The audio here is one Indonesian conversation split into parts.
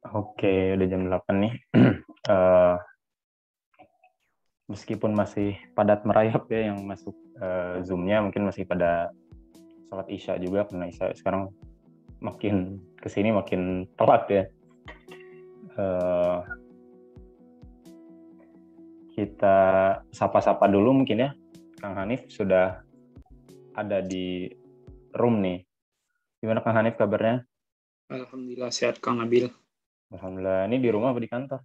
Oke, udah jam 8 nih. Meskipun masih padat merayap ya yang masuk Zoom-nya, mungkin masih pada sholat Isya juga, karena Isya sekarang makin kesini makin telat ya. Kita sapa-sapa dulu mungkin ya. Kang Hanif sudah ada di room nih. Gimana Kang Hanif kabarnya? Alhamdulillah sehat Kang Nabil. Alhamdulillah. Ini di rumah apa di kantor?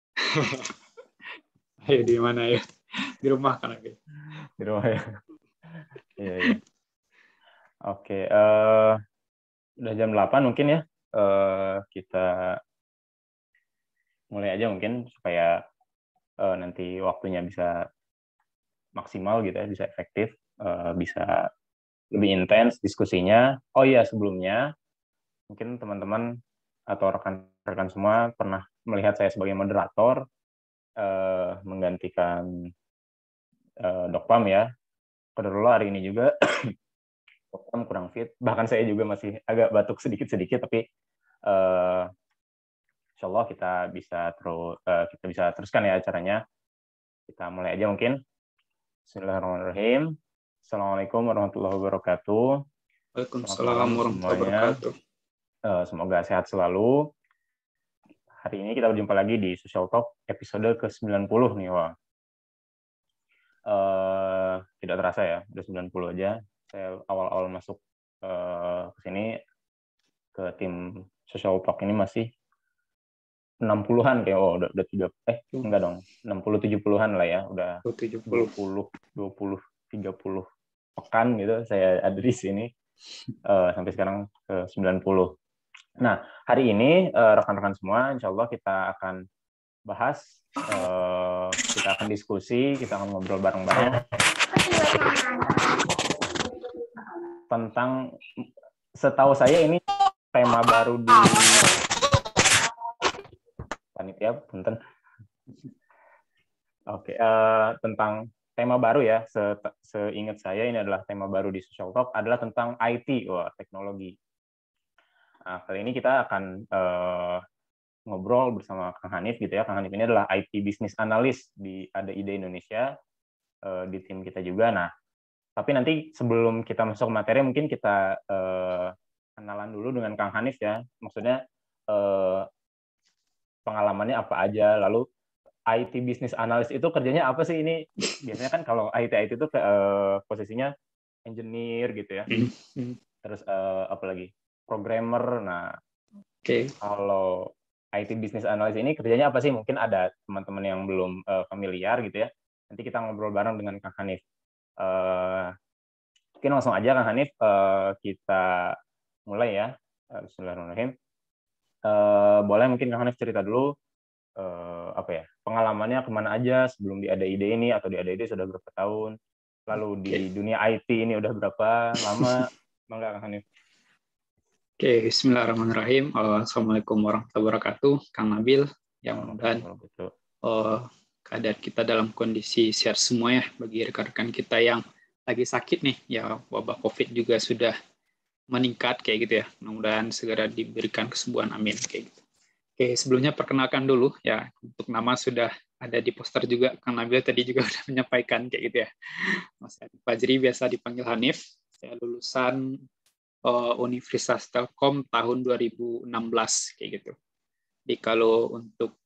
Ayo di mana ya? Di rumah Kang Nabil. Di rumah ya. Iya. Oke, udah jam 8 mungkin ya. Kita mulai aja mungkin supaya nanti waktunya bisa maksimal gitu ya, bisa efektif, bisa lebih intens diskusinya. Oh iya, sebelumnya mungkin teman-teman atau rekan-rekan semua pernah melihat saya sebagai moderator, menggantikan Dokpam ya. Qadarullah hari ini juga Dokpam kurang fit, bahkan saya juga masih agak batuk sedikit-sedikit, tapi Insya Allah kita bisa teruskan ya acaranya. Kita mulai aja mungkin. Bismillahirrahmanirrahim. Assalamualaikum warahmatullahi wabarakatuh. Waalaikumsalam warahmatullahi wabarakatuh. Semoga sehat selalu. Hari ini kita berjumpa lagi di Social Talk episode ke-90 nih. Wah. Tidak terasa ya, udah 90 aja. Saya awal-awal masuk ke sini, ke tim Social Talk ini masih 60-an kayak, udah 30, enggak dong, 60-70-an lah ya, udah 20, 30 pekan gitu saya ada di sini, sampai sekarang ke 90. Nah, hari ini rekan-rekan semua, insya Allah kita akan bahas, kita akan diskusi, kita akan ngobrol bareng-bareng tentang, setahu saya ini tema baru di panitia, punten. Oke, tentang tema baru ya, seingat saya ini adalah tema baru di Social Talk adalah tentang IT, teknologi. Nah, kali ini kita akan ngobrol bersama Kang Hanif gitu ya. Kang Hanif ini adalah IT Business Analyst di Ada Ide Indonesia, di tim kita juga. Nah, tapi nanti sebelum kita masuk ke materi, mungkin kita kenalan dulu dengan Kang Hanif ya. Maksudnya pengalamannya apa aja, lalu IT Business Analyst itu kerjanya apa sih ini? Biasanya kan kalau IT itu posisinya engineer gitu ya. Terus apa lagi? Programmer. Nah, kalau IT Business Analyst ini kerjanya apa sih? Mungkin ada teman-teman yang belum familiar gitu ya. Nanti kita ngobrol bareng dengan Kang Hanif. Mungkin langsung aja Kang Hanif, kita mulai ya. Bismillahirrahmanirrahim. Boleh mungkin Kang Hanif cerita dulu apa ya, pengalamannya kemana aja sebelum di Ada Ide ini, atau di Ada Ide sudah berapa tahun, lalu di dunia IT ini udah berapa lama? Bangga Kang Hanif. Oke, bismillahirrahmanirrahim. Assalamualaikum warahmatullahi wabarakatuh, Kang Nabil. Yang mudah-mudahan keadaan kita dalam kondisi sehat semua ya, bagi rekan-rekan kita yang lagi sakit nih, ya wabah COVID juga sudah meningkat kayak gitu ya. Mudah-mudahan segera diberikan kesembuhan, amin kayak gitu. Oke, sebelumnya perkenalkan dulu ya, untuk nama sudah ada di poster juga, Kang Nabil tadi juga sudah menyampaikan kayak gitu ya. Mas Fajri, biasa dipanggil Hanif. Saya lulusan Universitas Telkom tahun 2016 kayak gitu. Jadi kalau untuk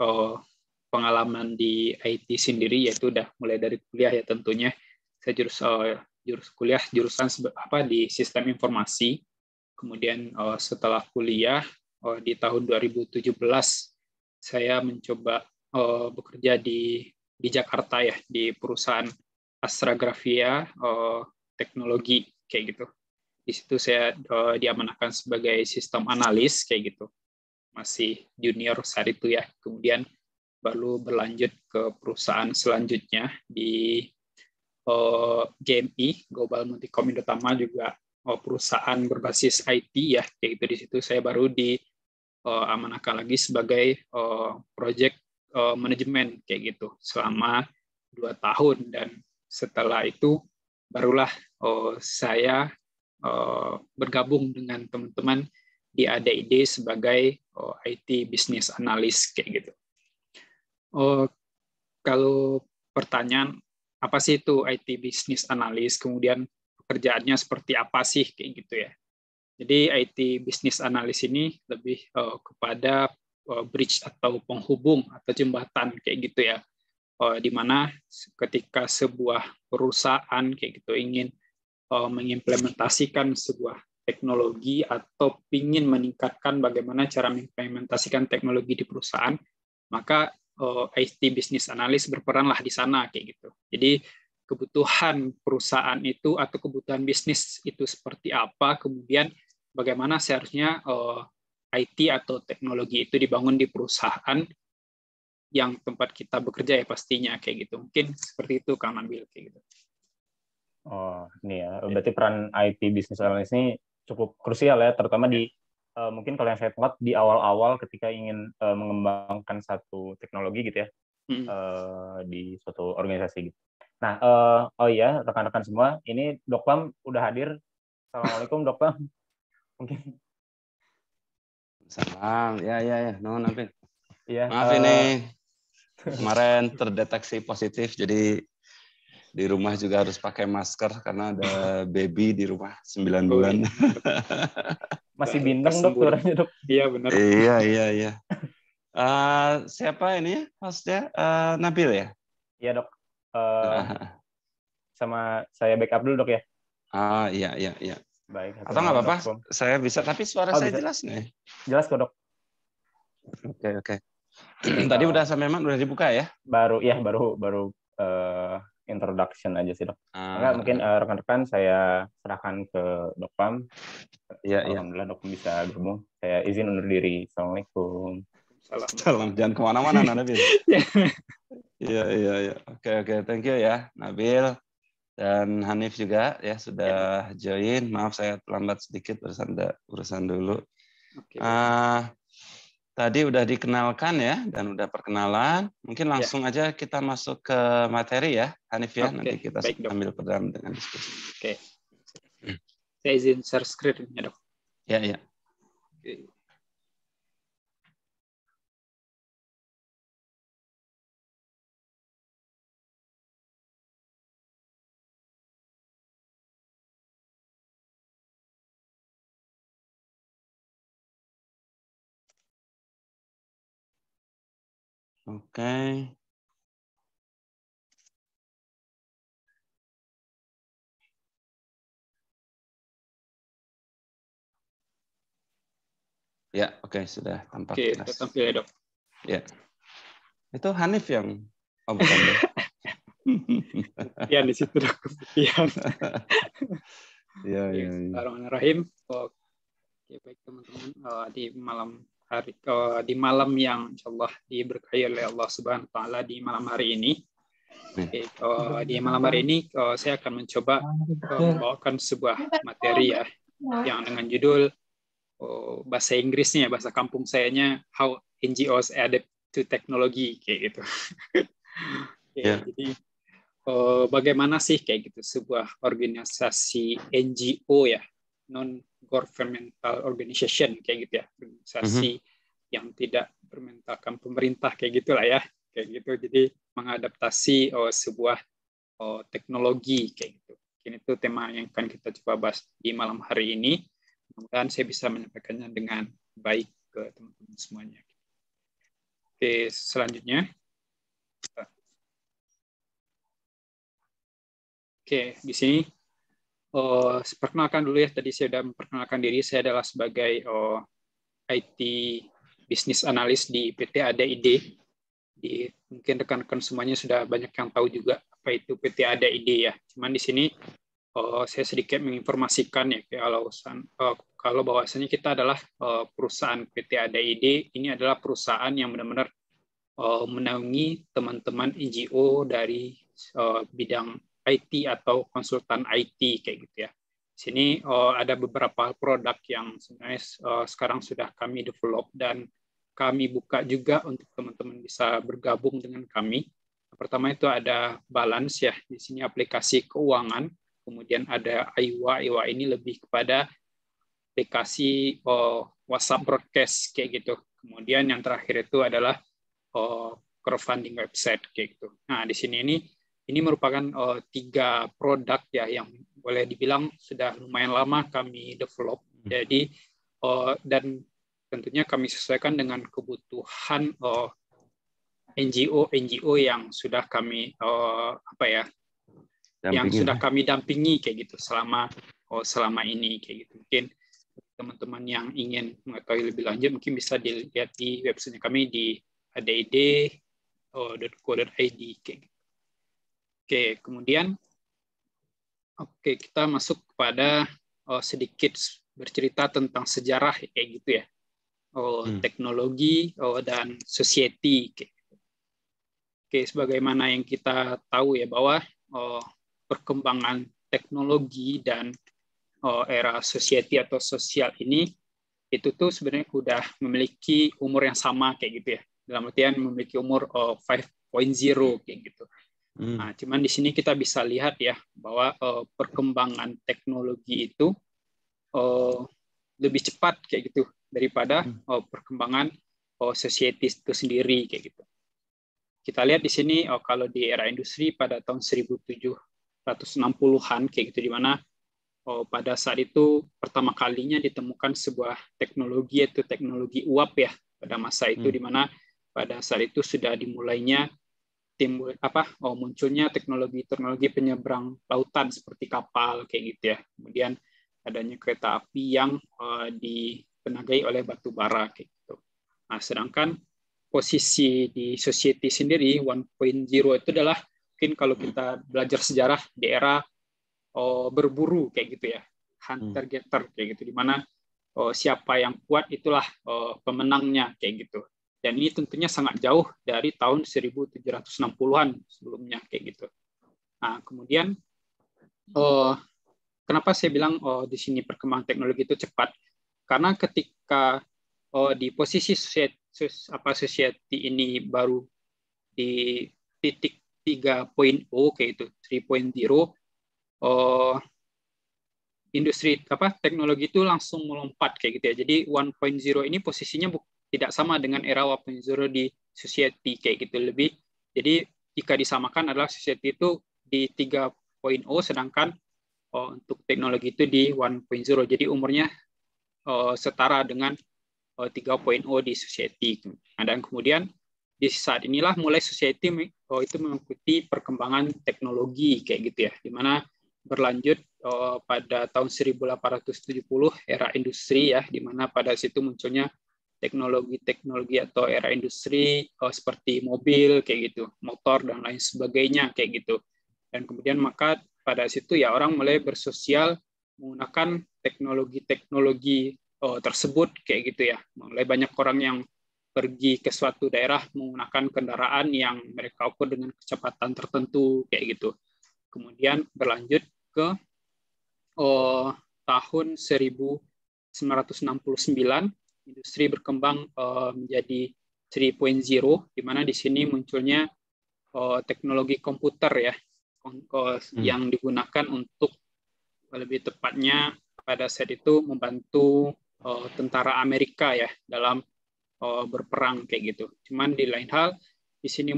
pengalaman di IT sendiri, yaitu udah mulai dari kuliah ya tentunya. Saya jurus kuliah jurusan di sistem informasi. Kemudian setelah kuliah di tahun 2017 saya mencoba bekerja di Jakarta ya, di perusahaan Astragrafia Teknologi kayak gitu. Di situ saya diamanahkan sebagai sistem analis kayak gitu. Masih junior saat itu ya. Kemudian baru berlanjut ke perusahaan selanjutnya di GMI, Global Multicom Indotama, juga perusahaan berbasis IT ya, kayak gitu. Di situ saya baru diamanahkan lagi sebagai project manajemen kayak gitu selama 2 tahun, dan setelah itu barulah saya bergabung dengan teman-teman di ADID sebagai IT Business Analyst kayak gitu. Kalau pertanyaan apa sih itu IT Business Analyst, kemudian pekerjaannya seperti apa sih kayak gitu ya. Jadi IT Business Analyst ini lebih kepada bridge atau penghubung atau jembatan kayak gitu ya. Di mana ketika sebuah perusahaan kayak gitu ingin mengimplementasikan sebuah teknologi atau ingin meningkatkan bagaimana cara mengimplementasikan teknologi di perusahaan, maka IT Business Analyst berperanlah di sana kayak gitu. Jadi kebutuhan perusahaan itu atau kebutuhan bisnis itu seperti apa, kemudian bagaimana seharusnya IT atau teknologi itu dibangun di perusahaan yang tempat kita bekerja ya pastinya kayak gitu. Mungkin seperti itu Kang Nabil kayak gitu. Oh, ini ya. Berarti peran IT Business Analyst ini cukup krusial ya, terutama di mungkin kalau yang saya tangkap di awal-awal ketika ingin mengembangkan satu teknologi gitu ya, di suatu organisasi gitu. Nah, oh iya, rekan-rekan semua, ini Dok Pam udah hadir. Assalamualaikum Dok Pam. Mungkin. Salam, ya, nuhun Nabil. Iya. Maaf ini kemarin terdeteksi positif, jadi di rumah juga harus pakai masker karena ada baby di rumah 9 bulan. Masih bindeng Dok suaranya Dok. Iya benar. Iya. Siapa ini ya hostnya? Nabil ya? Iya Dok. Sama saya backup dulu Dok ya. Iya. Baik. Atau nggak apa-apa, saya bisa, tapi suara saya bisa. Jelas nih. Jelas kok Dok. Oke. Tadi udah sampai mana? Udah dibuka ya? Baru introduction aja sih Dok. Enggak, mungkin rekan-rekan saya serahkan ke Dok Pam. Iya. Alhamdulillah Dok Pam bisa gabung. Saya izin undur diri. Assalamualaikum. Salam. Jangan kemana-mana Nabil. Iya. Oke. Thank you ya Nabil dan Hanif juga ya sudah join. Maaf saya terlambat sedikit, urusan dulu. Tadi udah dikenalkan ya dan udah perkenalan. Mungkin langsung aja kita masuk ke materi ya, Hanif ya. Nanti kita ambil peran dengan diskusi. Oke. Saya izin share screen ya Dok. Ya. Oke. Ya, oke, sudah tampak. Oke, sudah tampil ya Dok. Ya. Itu Hanif yang bukan ya? Iya di situ Dok. Iya. Bismillahirrahmanirrahim. Oke, baik teman-teman, di malam yang insyaallah diberkahi oleh Allah Subhanahu wa taala di malam hari ini. Di malam hari ini saya akan mencoba membawakan sebuah materi ya yang dengan judul bahasa Inggrisnya, bahasa kampung sayanya How NGOs Adapt to Technology kayak gitu. Jadi bagaimana sih kayak gitu sebuah organisasi NGO ya, non governmental organization kayak gitu ya, organisasi yang tidak bermentalkan pemerintah kayak gitulah ya, kayak gitu. Jadi mengadaptasi sebuah teknologi kayak gitu. Ini tuh tema yang akan kita coba bahas di malam hari ini. Mudah-mudahan saya bisa menyampaikannya dengan baik ke teman-teman semuanya. Oke, selanjutnya. Oke, di sini perkenalkan dulu ya. Tadi saya sudah memperkenalkan diri. Saya adalah sebagai IT Business Analyst di PT ADID. Mungkin rekan-rekan semuanya sudah banyak yang tahu juga apa itu PT ADID ya. Cuman di sini saya sedikit menginformasikan ya kalau bahwasanya kita adalah perusahaan PT ADID. Ini adalah perusahaan yang benar-benar menaungi teman-teman NGO dari bidang IT atau konsultan IT kayak gitu ya. Di sini ada beberapa produk yang sebenarnya sekarang sudah kami develop dan kami buka juga untuk teman-teman bisa bergabung dengan kami. Pertama itu ada Balance ya, di sini aplikasi keuangan. Kemudian ada Aiwa. Aiwa ini lebih kepada aplikasi WhatsApp broadcast kayak gitu. Kemudian yang terakhir itu adalah crowdfunding website kayak gitu. Nah, di sini ini merupakan 3 produk ya yang boleh dibilang sudah lumayan lama kami develop. Jadi dan tentunya kami sesuaikan dengan kebutuhan NGO yang sudah kami yang sudah kami dampingi kayak gitu selama ini kayak gitu. Mungkin teman-teman yang ingin mengetahui lebih lanjut mungkin bisa dilihat di website kami di adaid.co.id kayak gitu. Oke, kemudian kita masuk kepada sedikit bercerita tentang sejarah kayak gitu ya. Teknologi dan society kayak gitu. Oke, sebagaimana yang kita tahu ya bahwa perkembangan teknologi dan era society atau sosial ini itu tuh sebenarnya udah memiliki umur yang sama kayak gitu ya. Dalam artian memiliki umur 5.0 kayak gitu. Nah, cuman di sini kita bisa lihat ya bahwa perkembangan teknologi itu lebih cepat kayak gitu daripada perkembangan society itu sendiri kayak gitu. Kita lihat di sini kalau di era industri pada tahun 1760-an kayak gitu, di mana pada saat itu pertama kalinya ditemukan sebuah teknologi, yaitu teknologi uap ya pada masa itu, di mana pada saat itu sudah dimulainya munculnya teknologi penyeberang lautan seperti kapal kayak gitu ya. Kemudian adanya kereta api yang ditenagai oleh batu bara kayak gitu. Nah, sedangkan posisi di society sendiri 1.0 itu adalah mungkin kalau kita belajar sejarah di era berburu kayak gitu ya, hunter gatherer kayak gitu, di mana siapa yang kuat itulah pemenangnya kayak gitu. Dan ini tentunya sangat jauh dari tahun 1760-an sebelumnya kayak gitu. Nah, kemudian kenapa saya bilang di sini perkembangan teknologi itu cepat? Karena ketika di posisi society ini baru di titik 3.0 kayak itu 3.0, industri teknologi itu langsung melompat kayak gitu ya. Jadi 1.0 ini posisinya tidak sama dengan era 1.0 di society kayak gitu. Jadi jika disamakan adalah society itu di 3.0, sedangkan untuk teknologi itu di 1.0. Jadi umurnya setara dengan 3.0 di society. Nah, dan kemudian di saat inilah mulai society itu mengikuti perkembangan teknologi kayak gitu ya, di mana berlanjut pada tahun 1870 era industri ya, di mana pada situ munculnya teknologi atau era industri seperti mobil kayak gitu, motor dan lain sebagainya kayak gitu. Dan kemudian maka pada situ ya orang mulai bersosial menggunakan teknologi tersebut kayak gitu ya. Mulai banyak orang yang pergi ke suatu daerah menggunakan kendaraan yang mereka ukur dengan kecepatan tertentu kayak gitu. Kemudian berlanjut ke tahun 1969, industri berkembang menjadi 3.0, di mana di sini munculnya teknologi komputer ya, yang digunakan untuk lebih tepatnya pada saat itu membantu tentara Amerika ya dalam berperang kayak gitu. Cuman di lain hal di sini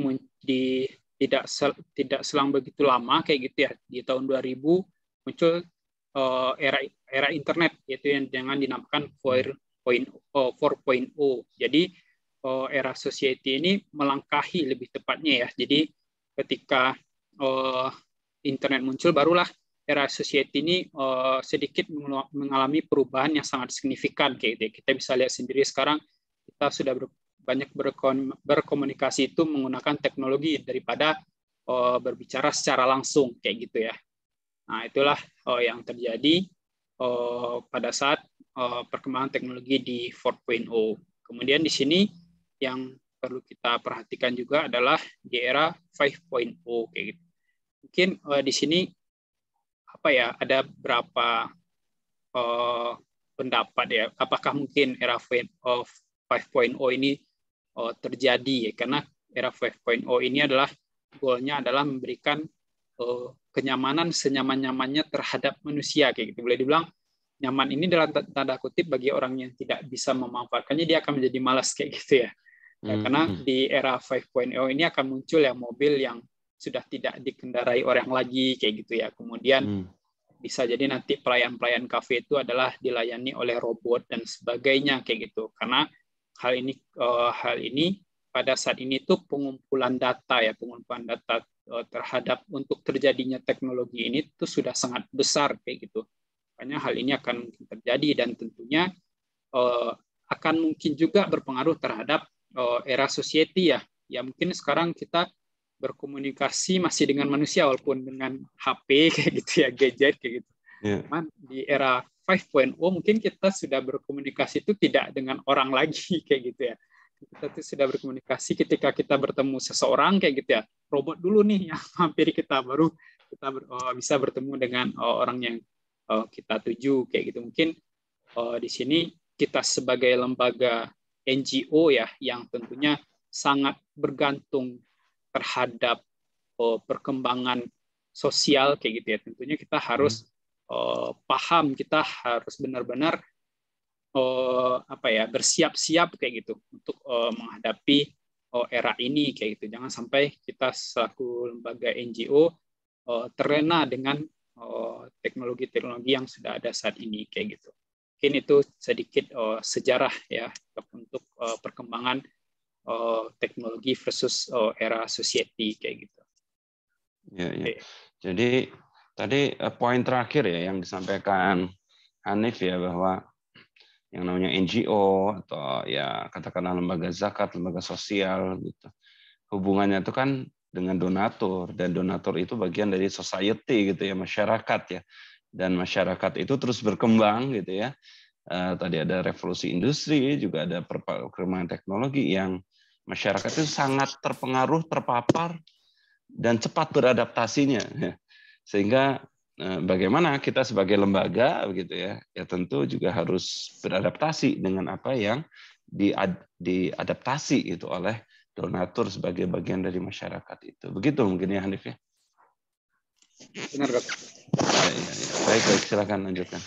tidak selang begitu lama kayak gitu ya, di tahun 2000 muncul era internet, yaitu yang dengan dinamakan 4.0. Jadi era society ini melangkahi lebih tepatnya ya. Jadi ketika internet muncul, barulah era society ini sedikit mengalami perubahan yang sangat signifikan kayak gitu. Kita bisa lihat sendiri sekarang kita sudah banyak berkomunikasi itu menggunakan teknologi daripada berbicara secara langsung kayak gitu ya. Nah, itulah yang terjadi pada saat perkembangan teknologi di 4.0. Kemudian di sini yang perlu kita perhatikan juga adalah di era 5.0 kayak gitu. Mungkin di sini ada berapa pendapat ya, apakah mungkin era 5.0 ini terjadi ya, karena era 5.0 ini adalah goalnya adalah memberikan kenyamanan senyaman-nyamannya terhadap manusia kayak gitu. Boleh dibilang nyaman ini dalam tanda kutip bagi orang yang tidak bisa memanfaatkannya, dia akan menjadi malas kayak gitu ya. Karena di era 5.0 ini akan muncul ya mobil yang sudah tidak dikendarai orang lagi kayak gitu ya. Kemudian bisa jadi nanti pelayan-pelayan kafe itu adalah dilayani oleh robot dan sebagainya kayak gitu. Karena hal ini pada saat ini tuh pengumpulan data terhadap untuk terjadinya teknologi ini tuh sudah sangat besar kayak gitu. Makanya hal ini akan terjadi dan tentunya akan mungkin juga berpengaruh terhadap era society ya. Ya mungkin sekarang kita berkomunikasi masih dengan manusia walaupun dengan HP kayak gitu ya, gadget kayak gitu. Cuman di era 5.0 mungkin kita sudah berkomunikasi itu tidak dengan orang lagi kayak gitu ya. Kita tuh sudah berkomunikasi ketika kita bertemu seseorang kayak gitu ya. Robot dulu nih yang hampiri kita, baru kita bisa bertemu dengan orang yang kita tuju kayak gitu. Mungkin di sini kita sebagai lembaga NGO ya yang tentunya sangat bergantung terhadap perkembangan sosial kayak gitu ya. Tentunya kita harus paham, kita harus benar-benar bersiap-siap kayak gitu untuk menghadapi era ini kayak gitu. Jangan sampai kita selaku lembaga NGO terlena dengan teknologi-teknologi yang sudah ada saat ini kayak gitu. Mungkin itu sedikit sejarah ya untuk perkembangan teknologi versus era society kayak gitu. Ya. Jadi tadi poin terakhir ya yang disampaikan Hanif ya, bahwa yang namanya NGO atau ya katakanlah lembaga zakat, lembaga sosial gitu, hubungannya itu kan dengan donatur, dan donatur itu bagian dari society gitu ya, masyarakat ya, dan masyarakat itu terus berkembang gitu ya. Tadi ada revolusi industri, juga ada perkembangan teknologi yang masyarakat itu sangat terpengaruh, terpapar, dan cepat beradaptasinya. Sehingga bagaimana kita sebagai lembaga begitu ya, ya tentu juga harus beradaptasi dengan apa yang diadaptasi itu oleh donatur sebagai bagian dari masyarakat itu. Begitu mungkin ya Hanif ya. Benar, Dok. Ya. Baik, silakan lanjutkan.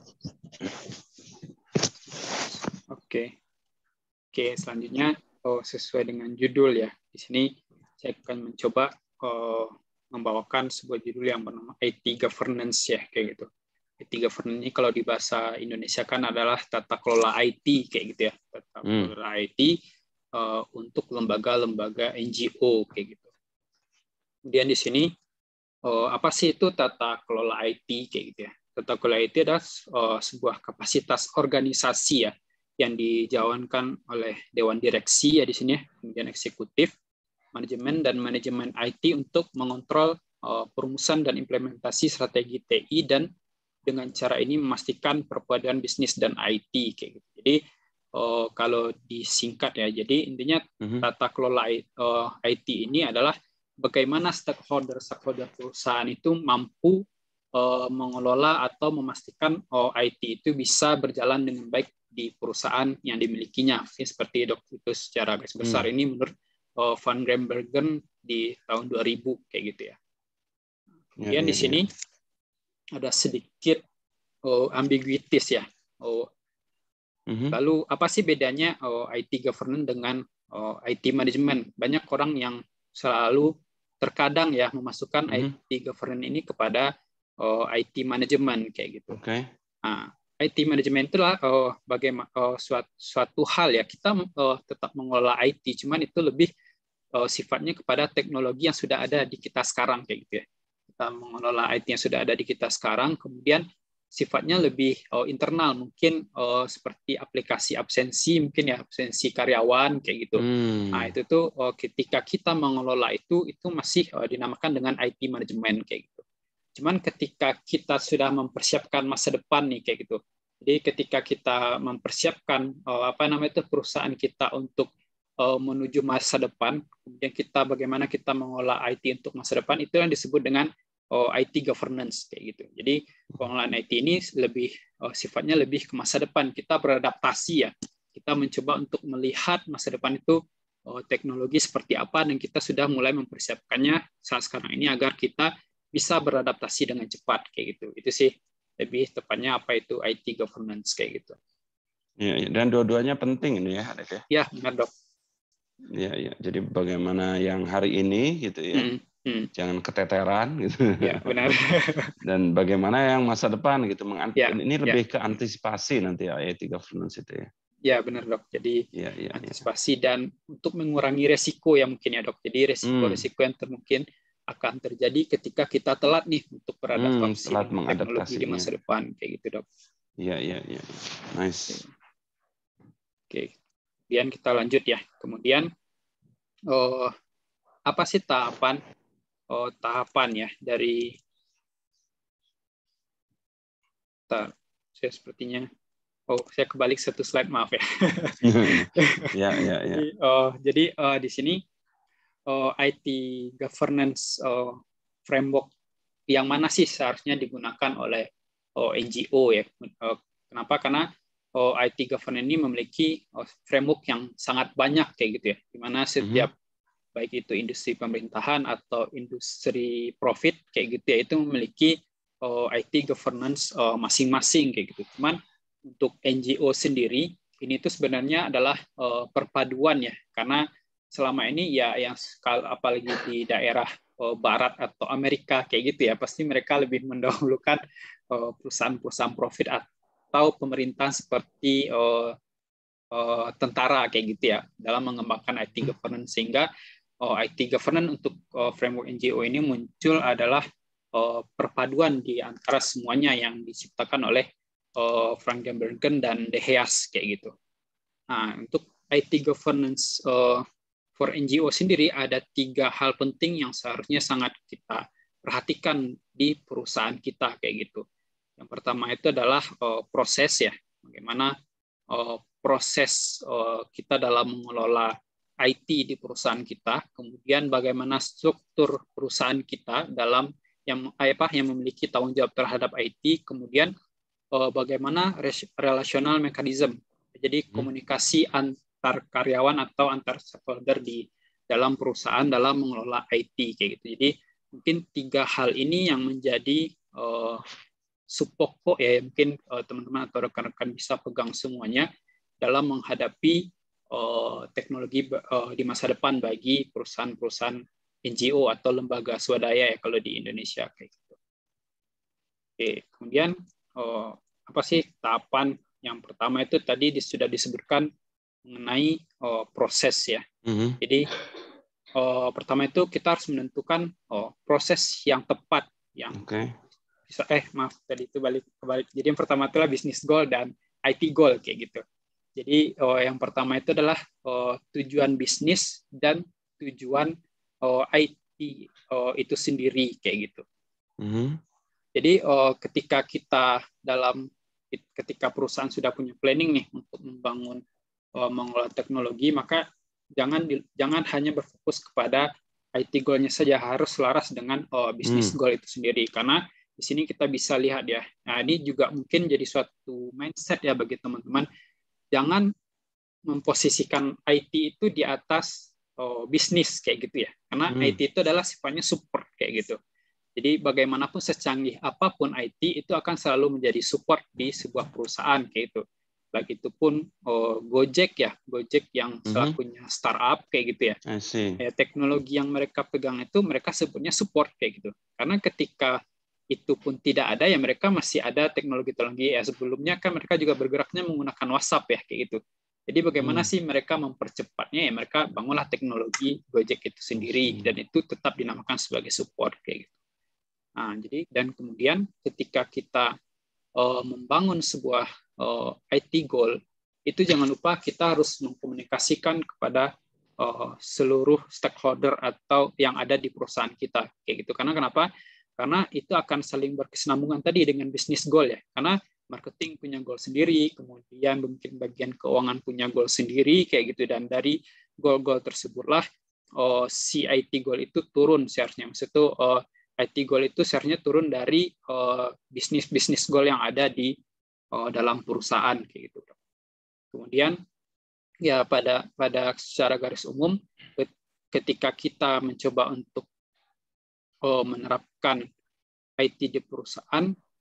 Oke, selanjutnya sesuai dengan judul ya. Di sini saya akan mencoba membawakan sebuah judul yang bernama IT Governance ya, kayak gitu. IT Governance ini kalau di bahasa Indonesia kan adalah tata kelola IT kayak gitu ya. Tata kelola IT untuk lembaga-lembaga NGO kayak gitu. Kemudian di sini apa sih itu tata kelola IT kayak gitu ya. Tata kelola IT adalah sebuah kapasitas organisasi ya yang dijalankan oleh dewan direksi ya di sini ya, kemudian eksekutif, manajemen dan manajemen IT untuk mengontrol perumusan dan implementasi strategi TI, dan dengan cara ini memastikan perpaduan bisnis dan IT kayak gitu. Jadi kalau disingkat ya, jadi intinya tata kelola IT ini adalah bagaimana stakeholder perusahaan itu mampu mengelola atau memastikan IT itu bisa berjalan dengan baik di perusahaan yang dimilikinya. Seperti itu secara garis besar ini menurut Van Grimbergen di tahun 2000 kayak gitu ya. Kemudian di sini ada sedikit ambiguities ya. Lalu apa sih bedanya IT governance dengan IT management? Banyak orang yang selalu terkadang ya memasukkan IT governance ini kepada IT management kayak gitu. Nah, IT management itulah bagaimana suatu hal ya, kita tetap mengelola IT, cuman itu lebih sifatnya kepada teknologi yang sudah ada di kita sekarang kayak gitu ya. Kita mengelola IT yang sudah ada di kita sekarang, kemudian sifatnya lebih internal, mungkin seperti aplikasi absensi, mungkin ya absensi karyawan kayak gitu. Nah itu tuh ketika kita mengelola itu masih dinamakan dengan IT management kayak gitu. Cuman ketika kita sudah mempersiapkan masa depan nih kayak gitu. Jadi ketika kita mempersiapkan perusahaan kita untuk menuju masa depan, kemudian bagaimana kita mengolah IT untuk masa depan, itu yang disebut dengan IT governance kayak gitu. Jadi pengelolaan IT ini sifatnya lebih ke masa depan. Kita beradaptasi ya. Kita mencoba untuk melihat masa depan itu teknologi seperti apa, dan kita sudah mulai mempersiapkannya saat sekarang ini agar kita bisa beradaptasi dengan cepat kayak gitu. Itu sih lebih tepatnya apa itu IT governance kayak gitu. Ya, dan dua-duanya penting ini ya, Arif ya. Ya, benar Dok. Ya. Jadi bagaimana yang hari ini gitu ya, jangan keteteran gitu. Ya, benar. Dan bagaimana yang masa depan gitu, ini lebih ke ya. antisipasi nanti IT governance itu ya. Ya, benar Dok. Jadi antisipasi dan untuk mengurangi resiko ya mungkin ya Dok. Jadi resiko-resiko yang mungkin akan terjadi ketika kita telat nih untuk beradaptasi dengan teknologi di masa depan kayak gitu Dok. Iya. Nice. Oke. Kemudian kita lanjut ya. Kemudian apa sih tahapan ya dari saya sepertinya saya kebalik satu slide, maaf ya. Ya. Jadi di sini IT governance framework yang mana sih seharusnya digunakan oleh NGO ya. Kenapa? Karena IT governance ini memiliki framework yang sangat banyak kayak gitu ya, di mana setiap baik itu industri pemerintahan atau industri profit kayak gitu ya, itu memiliki IT governance masing-masing kayak gitu. Cuman untuk NGO sendiri ini tuh sebenarnya adalah perpaduan ya, karena selama ini ya yang apalagi di daerah Barat atau Amerika kayak gitu ya, pasti mereka lebih mendahulukan perusahaan-perusahaan profit atau pemerintahan seperti tentara kayak gitu ya dalam mengembangkan IT governance, sehingga IT governance untuk framework NGO ini muncul adalah perpaduan di antara semuanya yang diciptakan oleh Frank Gambergen dan De Haas kayak gitu. Nah, untuk IT governance for NGO sendiri ada 3 hal penting yang seharusnya sangat kita perhatikan di perusahaan kita kayak gitu. Yang pertama itu adalah proses ya, bagaimana proses kita dalam mengelola IT di perusahaan kita, kemudian bagaimana struktur perusahaan kita dalam yang memiliki tanggung jawab terhadap IT, kemudian bagaimana relational mechanism, jadi komunikasi antar karyawan atau antar stakeholder di dalam perusahaan dalam mengelola IT kayak gitu. Jadi mungkin 3 hal ini yang menjadi subpokok ya, mungkin teman-teman atau rekan-rekan bisa pegang semuanya dalam menghadapi teknologi di masa depan bagi perusahaan-perusahaan NGO atau lembaga swadaya ya kalau di Indonesia kayak gitu. Oke, kemudian apa sih tahapan yang pertama itu tadi sudah disebutkan mengenai proses ya. Jadi pertama itu kita harus menentukan proses yang tepat yang maaf tadi itu kebalik. Jadi yang pertama itulah business goal dan IT goal kayak gitu. Jadi yang pertama itu adalah tujuan bisnis dan tujuan IT itu sendiri kayak gitu. Jadi ketika perusahaan sudah punya planning nih untuk membangun mengelola teknologi, maka jangan hanya berfokus kepada IT goal-nya saja, harus selaras dengan bisnis goal itu sendiri. Karena di sini kita bisa lihat ya. Nah, ini juga mungkin jadi suatu mindset ya bagi teman-teman. Jangan memposisikan IT itu di atas bisnis kayak gitu ya. Karena IT itu adalah sifatnya support kayak gitu. Jadi bagaimanapun secanggih apapun IT itu akan selalu menjadi support di sebuah perusahaan kayak gitu. Baik itu pun Gojek yang selakunya startup kayak gitu ya. Teknologi yang mereka pegang itu mereka sebutnya support kayak gitu. Karena ketika itu pun tidak ada ya mereka masih ada teknologi-teknologi ya sebelumnya kan mereka juga bergeraknya menggunakan WhatsApp ya kayak gitu. Jadi bagaimana sih mereka mempercepatnya ya mereka bangunlah teknologi Gojek itu sendiri dan itu tetap dinamakan sebagai support kayak gitu. Nah, jadi dan kemudian ketika kita membangun sebuah IT goal itu jangan lupa kita harus mengkomunikasikan kepada seluruh stakeholder atau yang ada di perusahaan kita kayak gitu. Karena kenapa? Karena itu akan saling berkesinambungan tadi dengan bisnis goal ya. Karena marketing punya goal sendiri, kemudian mungkin bagian keuangan punya goal sendiri kayak gitu, dan dari goal-goal tersebutlah si IT goal itu turun seharusnya. Maksud itu IT goal itu seharusnya turun dari bisnis goal yang ada di dalam perusahaan kayak gitu. Kemudian ya pada secara garis umum ketika kita mencoba untuk menerapkan IT di perusahaan,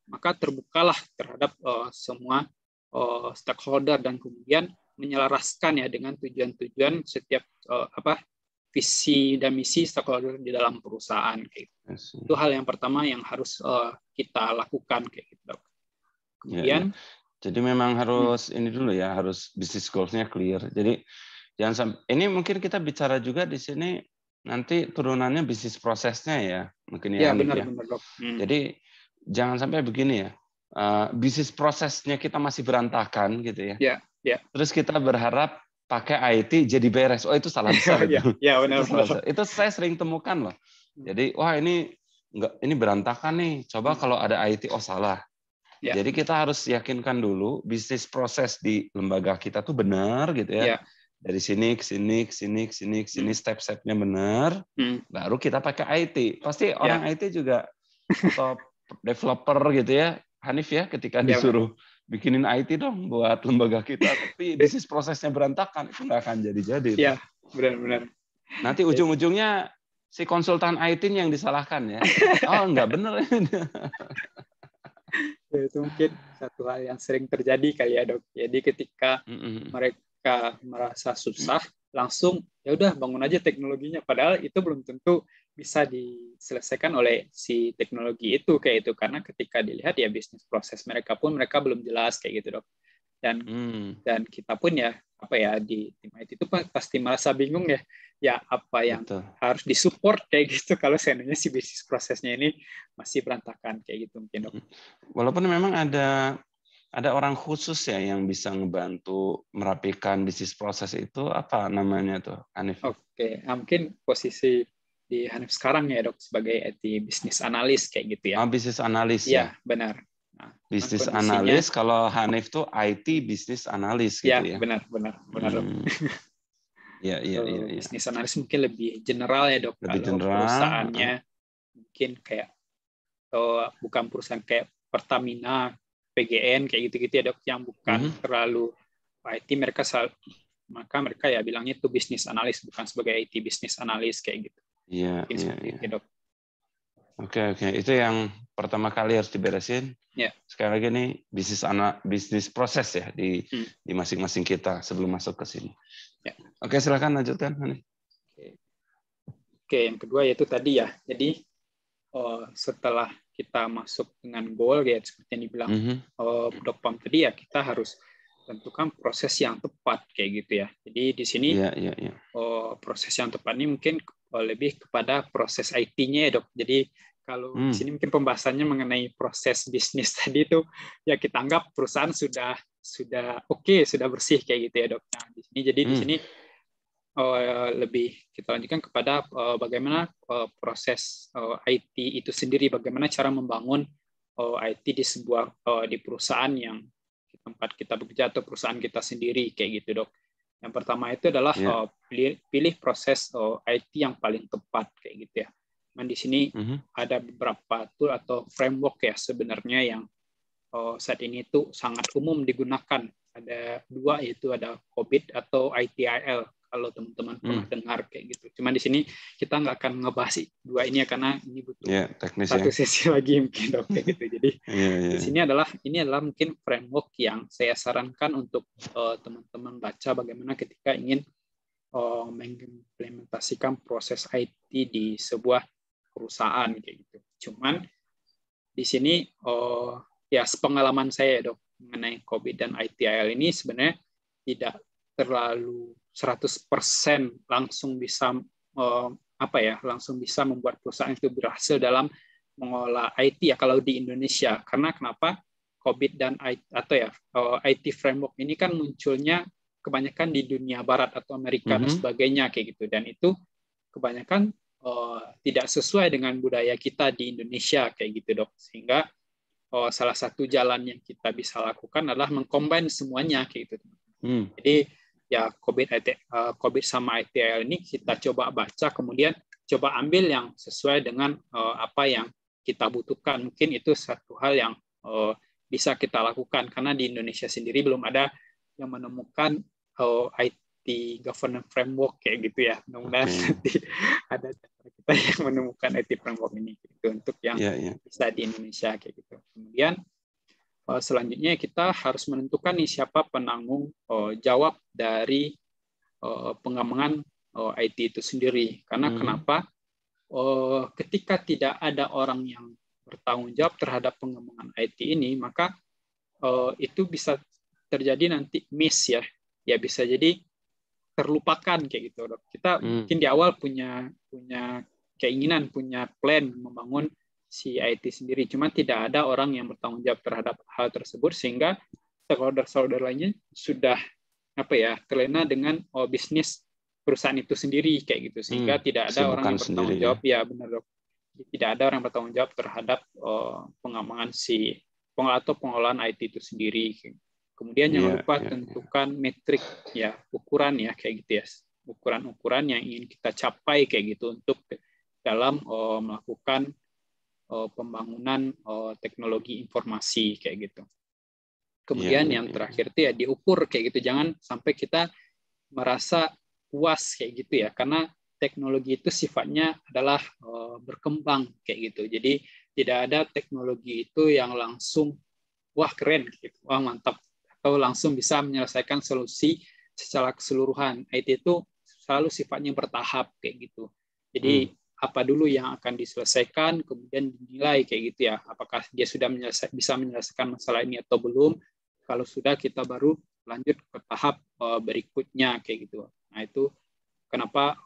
maka terbukalah terhadap semua stakeholder dan kemudian menyelaraskan ya dengan tujuan-tujuan setiap visi dan misi stakeholder di dalam perusahaan kayak gitu. Itu hal yang pertama yang harus kita lakukan kayak gitu. Kemudian jadi memang harus ini dulu ya, harus business goals-nya clear. Jadi jangan sampai, ini mungkin kita bicara juga di sini nanti turunannya bisnis prosesnya ya, mungkin ya. Benar, Dok. Jadi jangan sampai begini ya, bisnis prosesnya kita masih berantakan gitu ya. Terus kita berharap pakai IT jadi beres. Oh, itu salah besar itu. Benar. Itu saya sering temukan loh. Jadi wah ini berantakan nih. Coba kalau ada IT, oh salah. Jadi kita harus yakinkan dulu bisnis proses di lembaga kita tuh benar gitu ya. Dari sini ke sini ke sini ke sini ke sini step-stepnya benar. Baru kita pakai IT. Pasti orang IT juga atau developer gitu ya, Hanif ya, ketika disuruh bikinin IT dong buat lembaga kita, tapi bisnis prosesnya berantakan, itu nggak akan jadi-jadi. Iya, benar-benar. Nanti ujung-ujungnya si konsultan IT yang disalahkan ya. Oh, nggak benar. Itu mungkin satu hal yang sering terjadi kali ya, Dok. Jadi ketika mereka merasa susah, langsung ya udah bangun aja teknologinya, padahal itu belum tentu bisa diselesaikan oleh si teknologi itu kayak itu, karena ketika dilihat ya bisnis proses mereka belum jelas kayak gitu, Dok. Dan kita pun ya di tim IT itu pasti merasa bingung ya apa yang harus disupport kayak gitu kalau seandainya si bisnis prosesnya ini masih berantakan kayak gitu mungkin, Dok. Walaupun memang ada orang khusus ya yang bisa ngebantu merapikan bisnis proses itu, apa namanya tuh, Hanif? Oke, mungkin posisi di Hanif sekarang ya, Dok, sebagai IT business analyst kayak gitu ya. Bisnis analis ya. Iya, benar. Nah, bisnis analis, kalau Hanif tuh IT bisnis analis gitu ya. Benar. Iya. Bisnis analis mungkin lebih general ya, Dok. Lebih kalau general. Perusahaannya mungkin kayak bukan perusahaan kayak Pertamina, PGN kayak gitu-gitu ya, Dok, yang bukan terlalu IT, maka mereka ya bilangnya itu bisnis analis, bukan sebagai IT bisnis analis kayak gitu. Iya. Dok. Oke. Itu yang pertama kali harus diberesin. Sekali lagi nih bisnis proses ya di masing-masing kita sebelum masuk ke sini. Oke, silakan lanjutkan. Oke, yang kedua yaitu tadi ya. Jadi setelah kita masuk dengan goal ya seperti yang dibilang Dok Pam tadi ya, kita harus tentukan proses yang tepat kayak gitu ya. Jadi di sini proses yang tepat ini mungkin lebih kepada proses IT-nya ya, Dok. Jadi kalau di sini mungkin pembahasannya mengenai proses bisnis tadi itu ya kita anggap perusahaan sudah oke, sudah bersih kayak gitu ya, Dok. Nah, di sini lebih kita lanjutkan kepada bagaimana proses IT itu sendiri, bagaimana cara membangun IT di perusahaan yang di tempat kita bekerja atau perusahaan kita sendiri kayak gitu, Dok. Yang pertama itu adalah pilih proses IT yang paling tepat kayak gitu ya. Nah, di sini ada beberapa tool atau framework ya sebenarnya yang saat ini itu sangat umum digunakan. Ada dua, yaitu ada COBIT atau ITIL. Kalau teman-teman pernah dengar kayak gitu. Cuma di sini kita nggak akan ngebahas dua ini ya, karena ini butuh satu sesi lagi mungkin, Dok, kayak gitu. Jadi di sini ini adalah mungkin framework yang saya sarankan untuk teman-teman baca bagaimana ketika ingin mengimplementasikan proses IT di sebuah perusahaan kayak gitu. Cuman di sini ya sepengalaman saya, Dok, mengenai COBIT dan ITIL ini sebenarnya tidak terlalu 100% langsung bisa langsung bisa membuat perusahaan itu berhasil dalam mengolah IT ya kalau di Indonesia. Karena kenapa? COBIT dan IT framework ini kan munculnya kebanyakan di dunia barat atau Amerika dan sebagainya kayak gitu, dan itu kebanyakan tidak sesuai dengan budaya kita di Indonesia kayak gitu, Dok. Sehingga salah satu jalan yang kita bisa lakukan adalah mengcombine semuanya kayak gitu. Jadi ya COBIT sama ITIL ini kita coba baca, kemudian coba ambil yang sesuai dengan apa yang kita butuhkan. Mungkin itu satu hal yang bisa kita lakukan, karena di Indonesia sendiri belum ada yang menemukan IT governance framework kayak gitu ya. Mudah-mudahan nanti ada cara kita kita yang menemukan IT framework ini gitu, untuk yang bisa di Indonesia kayak gitu. Kemudian selanjutnya kita harus menentukan nih siapa penanggung jawab dari pengembangan IT itu sendiri. Karena kenapa? Ketika tidak ada orang yang bertanggung jawab terhadap pengembangan IT ini, maka itu bisa terjadi nanti miss ya. Ya bisa jadi terlupakan kayak gitu, Dok. Kita mungkin di awal punya keinginan, punya plan membangun si IT sendiri, cuma tidak ada orang yang bertanggung jawab terhadap hal tersebut, sehingga stakeholder lainnya sudah terlena dengan bisnis perusahaan itu sendiri kayak gitu, sehingga tidak ada orang yang bertanggung jawab. Ya benar, Dok. Tidak ada orang yang bertanggung jawab terhadap pengembangan atau pengelolaan IT itu sendiri. Kemudian jangan lupa tentukan metrik ya, ukuran ya kayak gitu ya, ukuran-ukuran yang ingin kita capai kayak gitu untuk dalam melakukan pembangunan teknologi informasi kayak gitu. Kemudian yang terakhir itu ya diukur kayak gitu, jangan sampai kita merasa puas kayak gitu ya, karena teknologi itu sifatnya adalah berkembang kayak gitu. Jadi tidak ada teknologi itu yang langsung wah keren gitu, wah mantap, atau langsung bisa menyelesaikan solusi secara keseluruhan. IT itu selalu sifatnya bertahap kayak gitu. Jadi apa dulu yang akan diselesaikan, kemudian dinilai kayak gitu ya, apakah dia sudah bisa menyelesaikan masalah ini atau belum. Kalau sudah, kita baru lanjut ke tahap berikutnya kayak gitu. Nah itu kenapa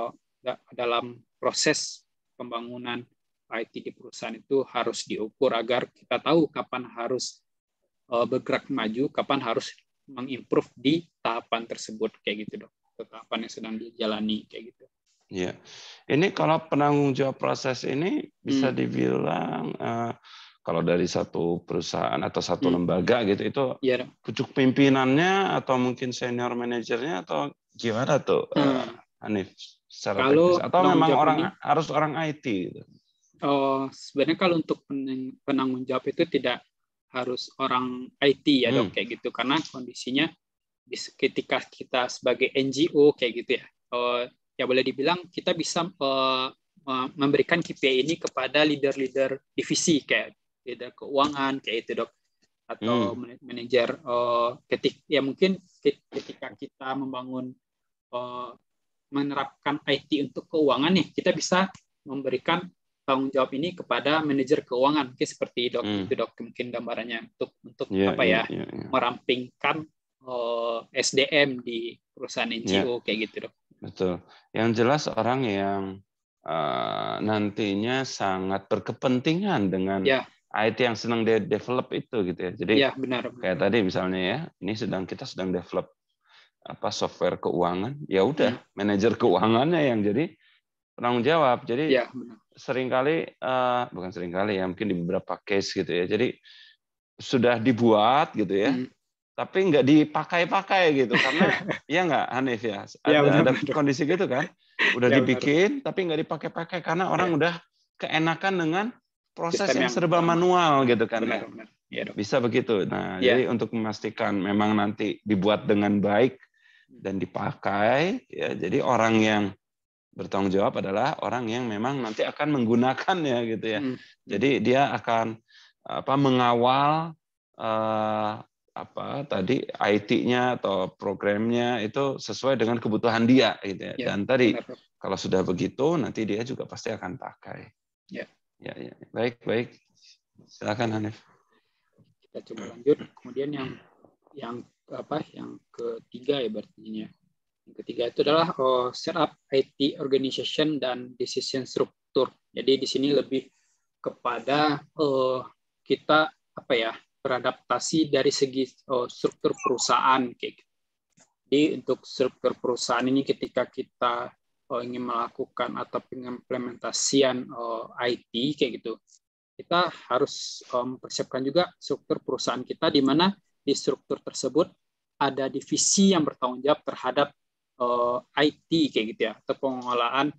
dalam proses pembangunan IT di perusahaan itu harus diukur agar kita tahu kapan harus bergerak maju, kapan harus mengimprove di tahapan tersebut kayak gitu, Dok. Tahapan yang sedang dijalani kayak gitu. Ya, ini kalau penanggung jawab proses ini bisa dibilang kalau dari satu perusahaan atau satu lembaga gitu itu pucuk pimpinannya atau mungkin senior manajernya atau gimana tuh, Hanif? Secara kalau teknis atau memang harus orang IT gitu? Sebenarnya kalau untuk penanggung jawab itu tidak harus orang IT ya, Dok, kayak gitu, karena kondisinya ketika kita sebagai NGO kayak gitu ya, ya boleh dibilang kita bisa memberikan KPI ini kepada leader-leader divisi kayak leader keuangan kayak itu, Dok, atau manajer mungkin ketika kita membangun menerapkan IT untuk keuangan nih, kita bisa memberikan tanggung jawab ini kepada manajer keuangan, mungkin seperti itu, Dok, mungkin gambarannya untuk merampingkan SDM di perusahaan NGO kayak gitu, Dok. Betul. Yang jelas orang yang nantinya sangat berkepentingan dengan IT yang sedang develop itu gitu ya. Jadi benar. Kayak tadi misalnya ya, ini kita sedang develop software keuangan, ya udah manajer keuangannya yang jadi penanggung jawab. Jadi seringkali bukan seringkali ya, mungkin di beberapa case gitu ya. Jadi sudah dibuat gitu ya. Tapi nggak dipakai-pakai gitu, karena ya nggak, Hanif ya, ada kondisi gitu kan, udah dibikin tapi nggak dipakai-pakai karena orang udah keenakan dengan proses yang serba manual gitu kan. Benar. Bisa begitu. Nah, jadi untuk memastikan memang nanti dibuat dengan baik dan dipakai, ya, jadi orang yang bertanggung jawab adalah orang yang memang nanti akan menggunakannya gitu ya. Jadi dia akan mengawal tadi IT-nya atau programnya itu sesuai dengan kebutuhan dia gitu ya. Dan tadi kalau sudah begitu nanti dia juga pasti akan pakai. Ya. Baik. Silakan, Hanif. Kita coba lanjut. Kemudian yang ketiga ya berarti. Yang ketiga itu adalah setup IT organization dan decision structure. Jadi di sini lebih kepada kita beradaptasi dari segi struktur perusahaan kayak gitu. Jadi untuk struktur perusahaan ini ketika kita ingin melakukan atau pengimplementasian IT kayak gitu, kita harus mempersiapkan juga struktur perusahaan kita, di mana di struktur tersebut ada divisi yang bertanggung jawab terhadap IT kayak gitu ya, atau pengelolaan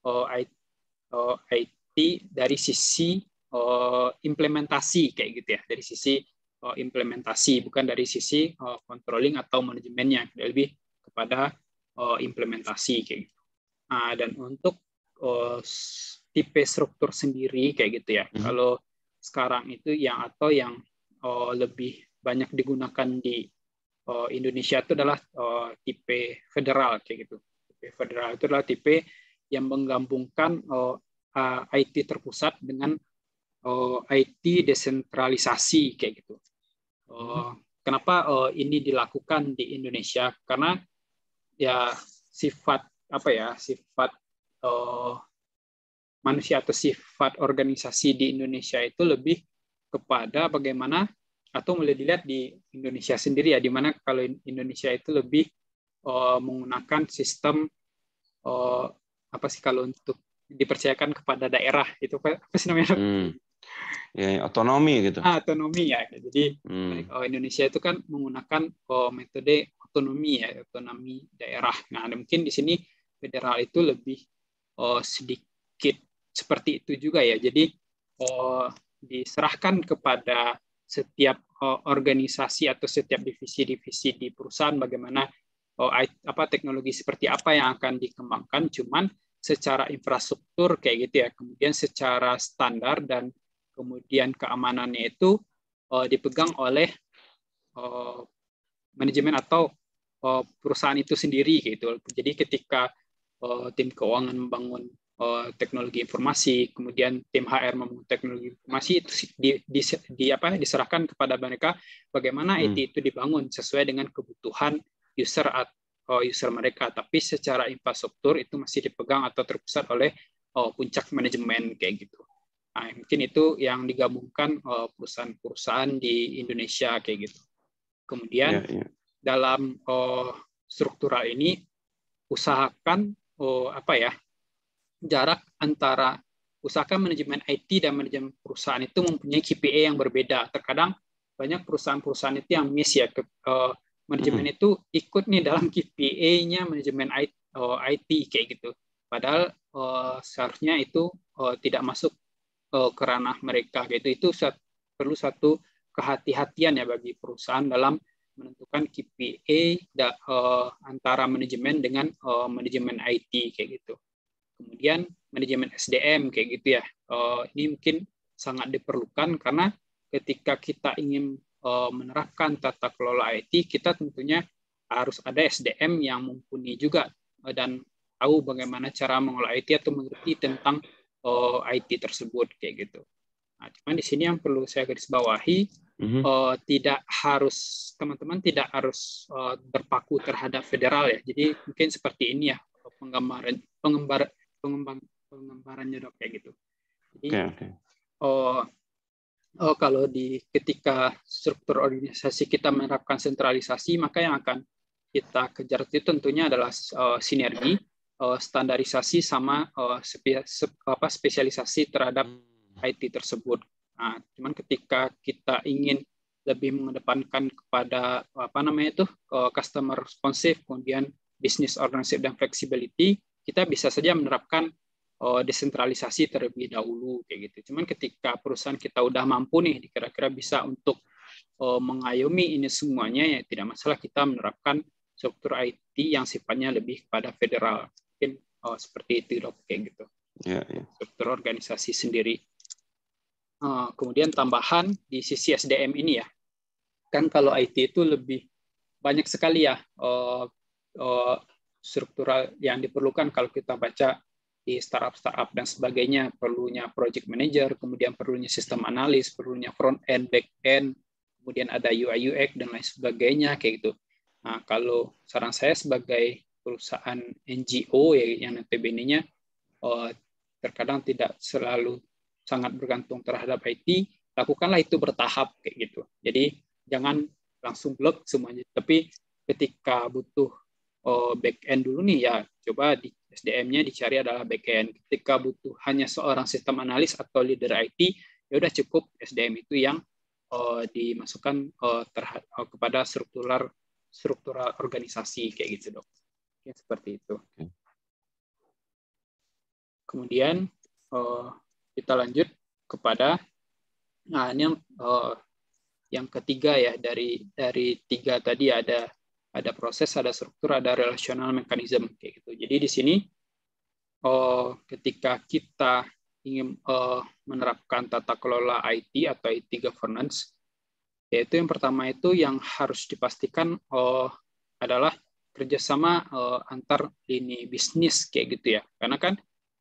IT dari sisi implementasi kayak gitu ya, dari sisi implementasi, bukan dari sisi controlling atau manajemennya, lebih kepada implementasi kayak gitu. Nah, dan untuk tipe struktur sendiri kayak gitu ya. Kalau sekarang itu yang lebih banyak digunakan di Indonesia itu adalah tipe federal kayak gitu. Tipe federal itu adalah tipe yang menggabungkan IT terpusat dengan IT desentralisasi kayak gitu. Kenapa ini dilakukan di Indonesia? Karena ya sifat manusia atau sifat organisasi di Indonesia itu lebih kepada bagaimana, atau mulai dilihat di Indonesia sendiri ya, di mana kalau Indonesia itu lebih menggunakan sistem kalau untuk dipercayakan kepada daerah itu apa sih namanya? Ya, otonomi gitu. Otonomi ya. Jadi Indonesia itu kan menggunakan metode otonomi ya, otonomi daerah. Nah, mungkin di sini federal itu lebih sedikit seperti itu juga ya. Jadi diserahkan kepada setiap organisasi atau setiap divisi-divisi di perusahaan bagaimana teknologi seperti apa yang akan dikembangkan, cuman secara infrastruktur kayak gitu ya. Kemudian secara standar dan kemudian keamanannya itu dipegang oleh manajemen atau perusahaan itu sendiri gitu. Jadi ketika tim keuangan membangun teknologi informasi, kemudian tim HR membangun teknologi informasi, itu diserahkan kepada mereka bagaimana IT itu dibangun sesuai dengan kebutuhan user mereka. Tapi secara infrastruktur itu masih dipegang atau terpusat oleh puncak manajemen kayak gitu. Nah, mungkin itu yang digabungkan perusahaan-perusahaan di Indonesia kayak gitu. Kemudian dalam struktural ini usahakan jarak antara manajemen IT dan manajemen perusahaan itu mempunyai KPI yang berbeda. Terkadang banyak perusahaan-perusahaan itu yang miss ya, manajemen itu ikut nih dalam KPI-nya manajemen IT kayak gitu. Padahal seharusnya itu tidak masuk ke ranah mereka gitu. Itu perlu satu kehati-hatian ya bagi perusahaan dalam menentukan KPI antara manajemen dengan manajemen IT kayak gitu. Kemudian manajemen SDM kayak gitu ya. Ini mungkin sangat diperlukan karena ketika kita ingin menerapkan tata kelola IT, kita tentunya harus ada SDM yang mumpuni juga dan tahu bagaimana cara mengelola IT atau mengerti tentang IT tersebut kayak gitu. Nah, cuman di sini yang perlu saya garis bawahi, teman-teman tidak harus berpaku terhadap federal ya. Jadi mungkin seperti ini ya pengembarannya dok kayak gitu. Jadi kalau ketika struktur organisasi kita menerapkan sentralisasi, maka yang akan kita kejar itu tentunya adalah sinergi, standarisasi sama spesialisasi terhadap IT tersebut. Nah, cuman ketika kita ingin lebih mengedepankan kepada customer responsive, kemudian business ownership dan flexibility, kita bisa saja menerapkan desentralisasi terlebih dahulu kayak gitu. Cuman ketika perusahaan kita udah mampu nih, kira-kira bisa untuk mengayomi ini semuanya, ya tidak masalah kita menerapkan struktur IT yang sifatnya lebih kepada federal. Mungkin seperti itu dok kayak gitu. Struktur organisasi sendiri. Kemudian tambahan di sisi SDM ini ya, kan kalau IT itu lebih banyak sekali ya struktural yang diperlukan. Kalau kita baca di startup dan sebagainya, perlunya project manager, kemudian perlunya sistem analis, perlunya front end, back end, kemudian ada UI UX dan lain sebagainya kayak gitu. Nah, kalau saran saya sebagai perusahaan NGO yang notabene-nya terkadang tidak selalu sangat bergantung terhadap IT, lakukanlah itu bertahap kayak gitu. Jadi jangan langsung blok semuanya, tapi ketika butuh back end dulu nih ya, coba di SDM-nya dicari adalah back end. Ketika butuh hanya seorang sistem analis atau leader IT, ya udah cukup SDM itu yang dimasukkan kepada struktural organisasi kayak gitu dok. Ya, seperti itu. Kemudian kita lanjut kepada ini yang ketiga ya, dari tiga tadi ada proses, ada struktur, ada relational mechanism kayak gitu. Jadi di sini ketika kita ingin menerapkan tata kelola IT atau IT governance, yaitu yang pertama itu yang harus dipastikan adalah kerjasama antar lini bisnis kayak gitu ya. Karena kan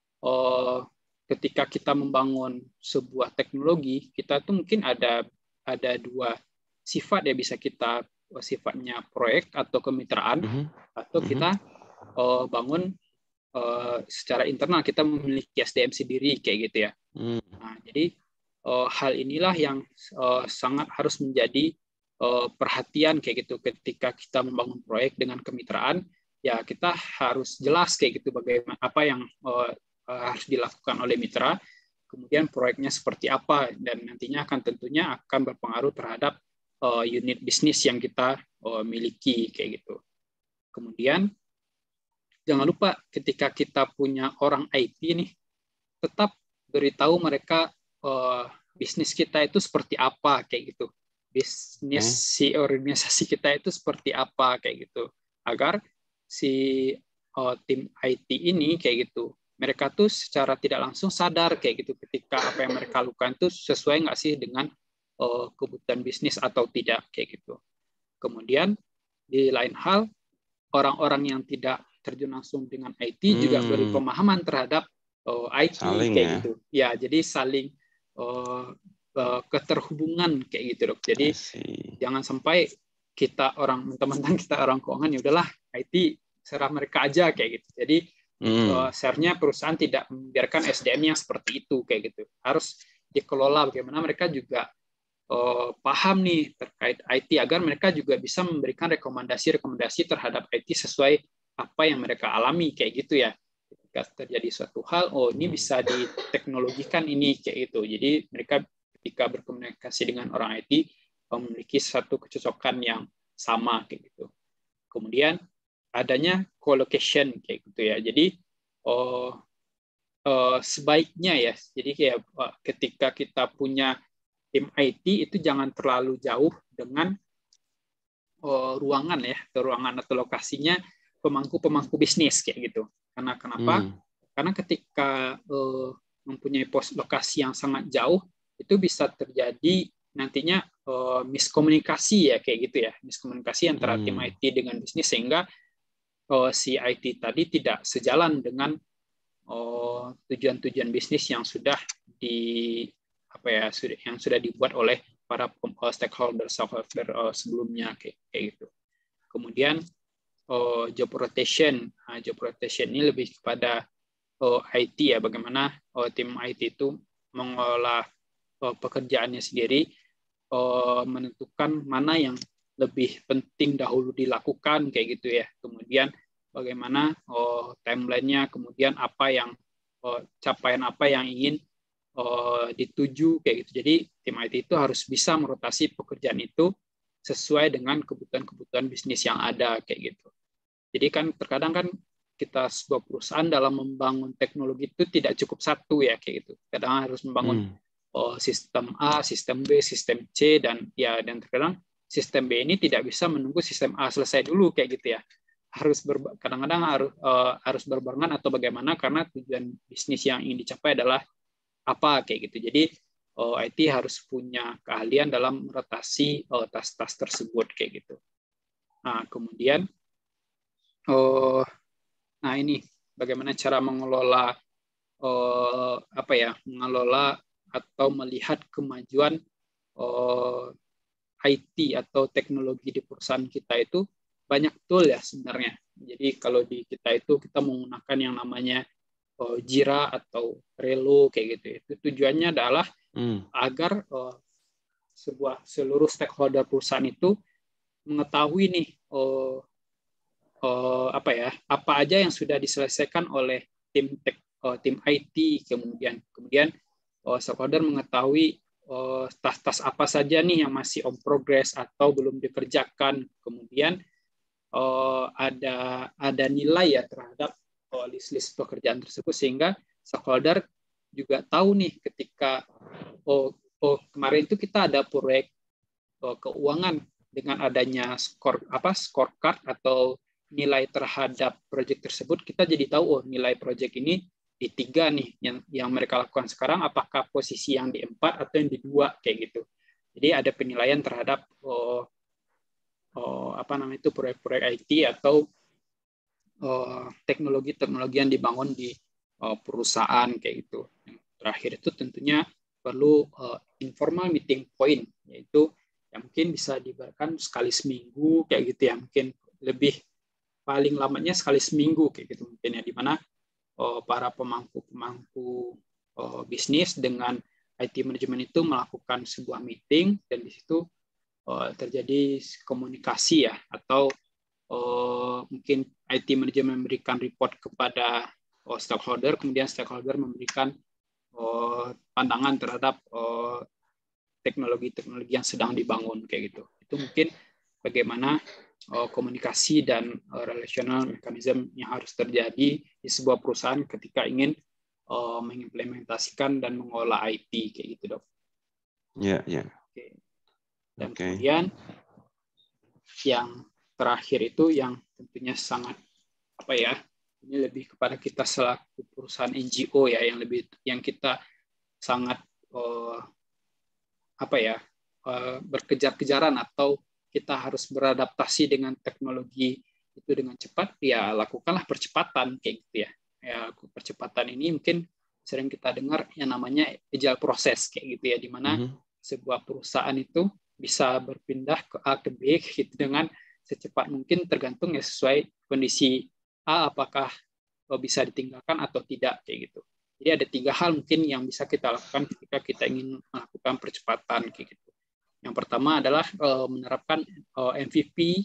ketika kita membangun sebuah teknologi, kita tuh mungkin ada dua sifat ya, bisa kita sifatnya proyek atau kemitraan, atau kita bangun secara internal, kita memiliki SDM sendiri kayak gitu ya. Nah, jadi hal inilah yang sangat harus menjadi perhatian kayak gitu ketika kita membangun proyek dengan kemitraan. Ya, kita harus jelas kayak gitu bagaimana apa yang harus dilakukan oleh mitra, kemudian proyeknya seperti apa, dan nantinya tentunya akan berpengaruh terhadap unit bisnis yang kita miliki kayak gitu. Kemudian jangan lupa ketika kita punya orang IT nih, tetap beritahu mereka bisnis kita itu seperti apa kayak gitu. Bisnis si organisasi kita itu seperti apa kayak gitu. Agar si tim IT ini kayak gitu, mereka tuh secara tidak langsung sadar kayak gitu ketika apa yang mereka lakukan itu sesuai nggak sih dengan kebutuhan bisnis atau tidak kayak gitu. Kemudian di lain hal, orang-orang yang tidak terjun langsung dengan IT juga beri pemahaman terhadap IT saling, kayak gitu. Ya, jadi saling keterhubungan kayak gitu, Dok. Jadi jangan sampai kita teman-teman kita orang keuangan, ya udahlah IT serah mereka aja kayak gitu. Jadi share-nya perusahaan tidak membiarkan SDM yang seperti itu kayak gitu. Harus dikelola bagaimana mereka juga paham nih terkait IT agar mereka juga bisa memberikan rekomendasi terhadap IT sesuai apa yang mereka alami kayak gitu ya. Ketika terjadi suatu hal, ini bisa diteknologikan ini kayak gitu. Jadi mereka ketika berkomunikasi dengan orang IT memiliki satu kecocokan yang sama kayak gitu. Kemudian adanya co-location kayak gitu ya. Jadi sebaiknya ya, jadi kayak ketika kita punya tim IT itu jangan terlalu jauh dengan ruangan ya, ruangan atau lokasinya pemangku bisnis kayak gitu. Karena kenapa? Karena ketika mempunyai lokasi yang sangat jauh, itu bisa terjadi nantinya miskomunikasi ya kayak gitu ya, miskomunikasi antara tim IT dengan bisnis, sehingga si IT tadi tidak sejalan dengan tujuan-tujuan bisnis yang sudah yang sudah dibuat oleh para stakeholder sebelumnya kayak gitu. Kemudian job rotation. Job rotation ini lebih kepada IT ya, bagaimana tim IT itu mengolah pekerjaannya sendiri, menentukan mana yang lebih penting dahulu dilakukan kayak gitu ya. Kemudian bagaimana timeline-nya, kemudian apa yang capaian apa yang ingin dituju kayak gitu. Jadi tim IT itu harus bisa merotasi pekerjaan itu sesuai dengan kebutuhan bisnis yang ada kayak gitu. Jadi kan terkadang kan kita sebuah perusahaan dalam membangun teknologi itu tidak cukup satu ya kayak gitu. Kadang harus membangun sistem A, sistem B, sistem C, dan terkadang sistem B ini tidak bisa menunggu sistem A selesai dulu kayak gitu ya. Kadang-kadang harus berbarengan atau bagaimana, karena tujuan bisnis yang ingin dicapai adalah apa kayak gitu. Jadi IT harus punya keahlian dalam merotasi tas-tas tersebut kayak gitu. Nah, kemudian ini bagaimana cara mengelola mengelola atau melihat kemajuan IT atau teknologi di perusahaan kita itu banyak tool ya sebenarnya. Jadi kalau di kita itu kita menggunakan yang namanya Jira atau Trello kayak gitu. Itu tujuannya adalah agar seluruh stakeholder perusahaan itu mengetahui nih apa aja yang sudah diselesaikan oleh tim IT, kemudian stakeholder mengetahui tas-tas apa saja nih yang masih on progress atau belum dikerjakan. Kemudian ada nilai ya terhadap list pekerjaan tersebut, sehingga stakeholder juga tahu nih ketika kemarin itu kita ada proyek keuangan dengan adanya scorecard atau nilai terhadap proyek tersebut, kita jadi tahu, oh nilai proyek ini di 3 nih yang mereka lakukan sekarang, apakah posisi yang di 4 atau yang di 2 kayak gitu. Jadi ada penilaian terhadap proyek-proyek IT atau teknologi-teknologi yang dibangun di perusahaan kayak gitu. Yang terakhir itu tentunya perlu informal meeting point, yaitu yang mungkin bisa diberikan sekali seminggu kayak gitu ya, mungkin lebih paling lamanya sekali seminggu kayak gitu mungkin ya, di mana para pemangku bisnis dengan IT manajemen itu melakukan sebuah meeting, dan di situ terjadi komunikasi ya, atau mungkin IT manajemen memberikan report kepada stakeholder, kemudian stakeholder memberikan pandangan terhadap teknologi-teknologi yang sedang dibangun kayak gitu. Itu mungkin bagaimana komunikasi dan relational mechanism yang harus terjadi di sebuah perusahaan ketika ingin mengimplementasikan dan mengolah IT kayak gitu, Dok. Ya, ya. Oke. Dan kemudian yang terakhir itu yang tentunya sangat ini lebih kepada kita selaku perusahaan NGO ya, yang kita sangat berkejar-kejaran, atau kita harus beradaptasi dengan teknologi itu dengan cepat, ya lakukanlah percepatan kayak gitu ya. Ya, percepatan ini mungkin sering kita dengar yang namanya agile process kayak gitu ya, di mana sebuah perusahaan itu bisa berpindah ke A ke B gitu dengan secepat mungkin, tergantung ya sesuai kondisi A, apakah bisa ditinggalkan atau tidak kayak gitu. Jadi ada 3 hal mungkin yang bisa kita lakukan ketika kita ingin melakukan percepatan kayak gitu. Yang pertama adalah menerapkan MVP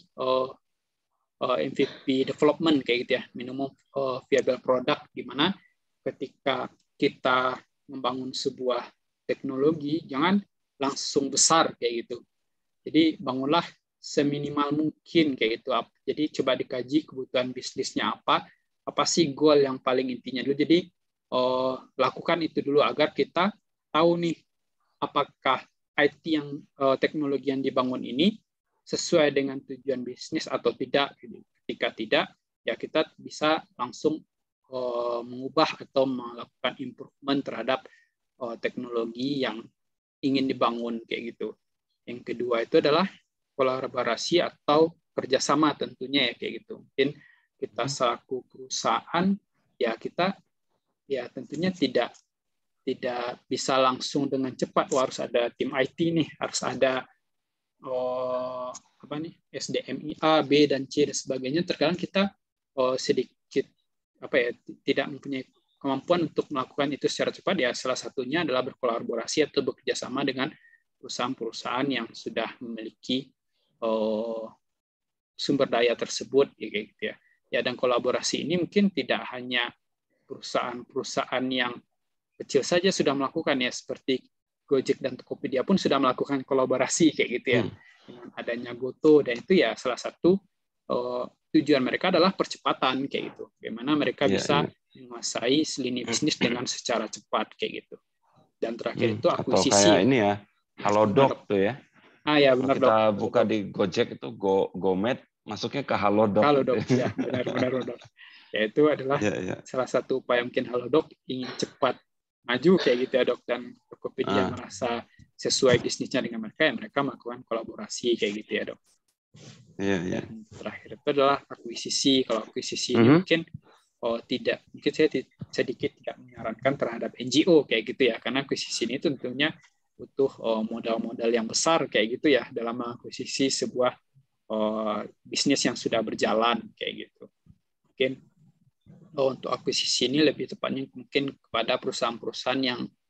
development kayak gitu ya, minimum viable product, di mana ketika kita membangun sebuah teknologi jangan langsung besar kayak gitu. Jadi bangunlah seminimal mungkin kayak gitu. Jadi coba dikaji kebutuhan bisnisnya apa sih goal yang paling intinya dulu. Jadi lakukan itu dulu agar kita tahu nih apakah IT yang teknologi yang dibangun ini sesuai dengan tujuan bisnis atau tidak. Ketika tidak, ya kita bisa langsung mengubah atau melakukan improvement terhadap teknologi yang ingin dibangun kayak gitu. Yang kedua itu adalah kolaborasi atau kerjasama tentunya ya kayak gitu. Mungkin kita selaku perusahaan ya kita ya tentunya tidak bisa langsung dengan cepat. Harus ada tim IT nih, harus ada SDM A, B dan C dan sebagainya. Terkadang kita sedikit tidak mempunyai kemampuan untuk melakukan itu secara cepat. Ya salah satunya adalah berkolaborasi atau bekerjasama dengan perusahaan-perusahaan yang sudah memiliki sumber daya tersebut gitu ya. Ya, dan kolaborasi ini mungkin tidak hanya perusahaan-perusahaan yang kecil saja sudah melakukan ya, seperti Gojek dan Tokopedia pun sudah melakukan kolaborasi kayak gitu ya, dengan adanya Goto, dan itu ya salah satu tujuan mereka adalah percepatan kayak gitu, bagaimana mereka bisa menguasai lini bisnis dengan secara cepat kayak gitu. Dan terakhir itu akuisisi. Atau kayak ini ya, Halodoc tuh ya. Ya benar, kita Dok. buka di Gojek itu Gomed, masuknya ke Halodoc. Halodoc ya, benar, Dok. Ya itu adalah salah satu upaya mungkin Halodoc ingin cepat maju kayak gitu ya, Dok, dan Tokopedia merasa sesuai bisnisnya dengan mereka, ya mereka melakukan kolaborasi kayak gitu ya, Dok. Dan terakhir itu adalah akuisisi. Kalau akuisisi ini mungkin saya sedikit tidak menyarankan terhadap NGO kayak gitu ya, karena akuisisi ini tentunya butuh modal-modal yang besar kayak gitu ya dalam mengakuisisi sebuah bisnis yang sudah berjalan kayak gitu. Mungkin untuk akuisisi ini lebih tepatnya mungkin kepada perusahaan-perusahaan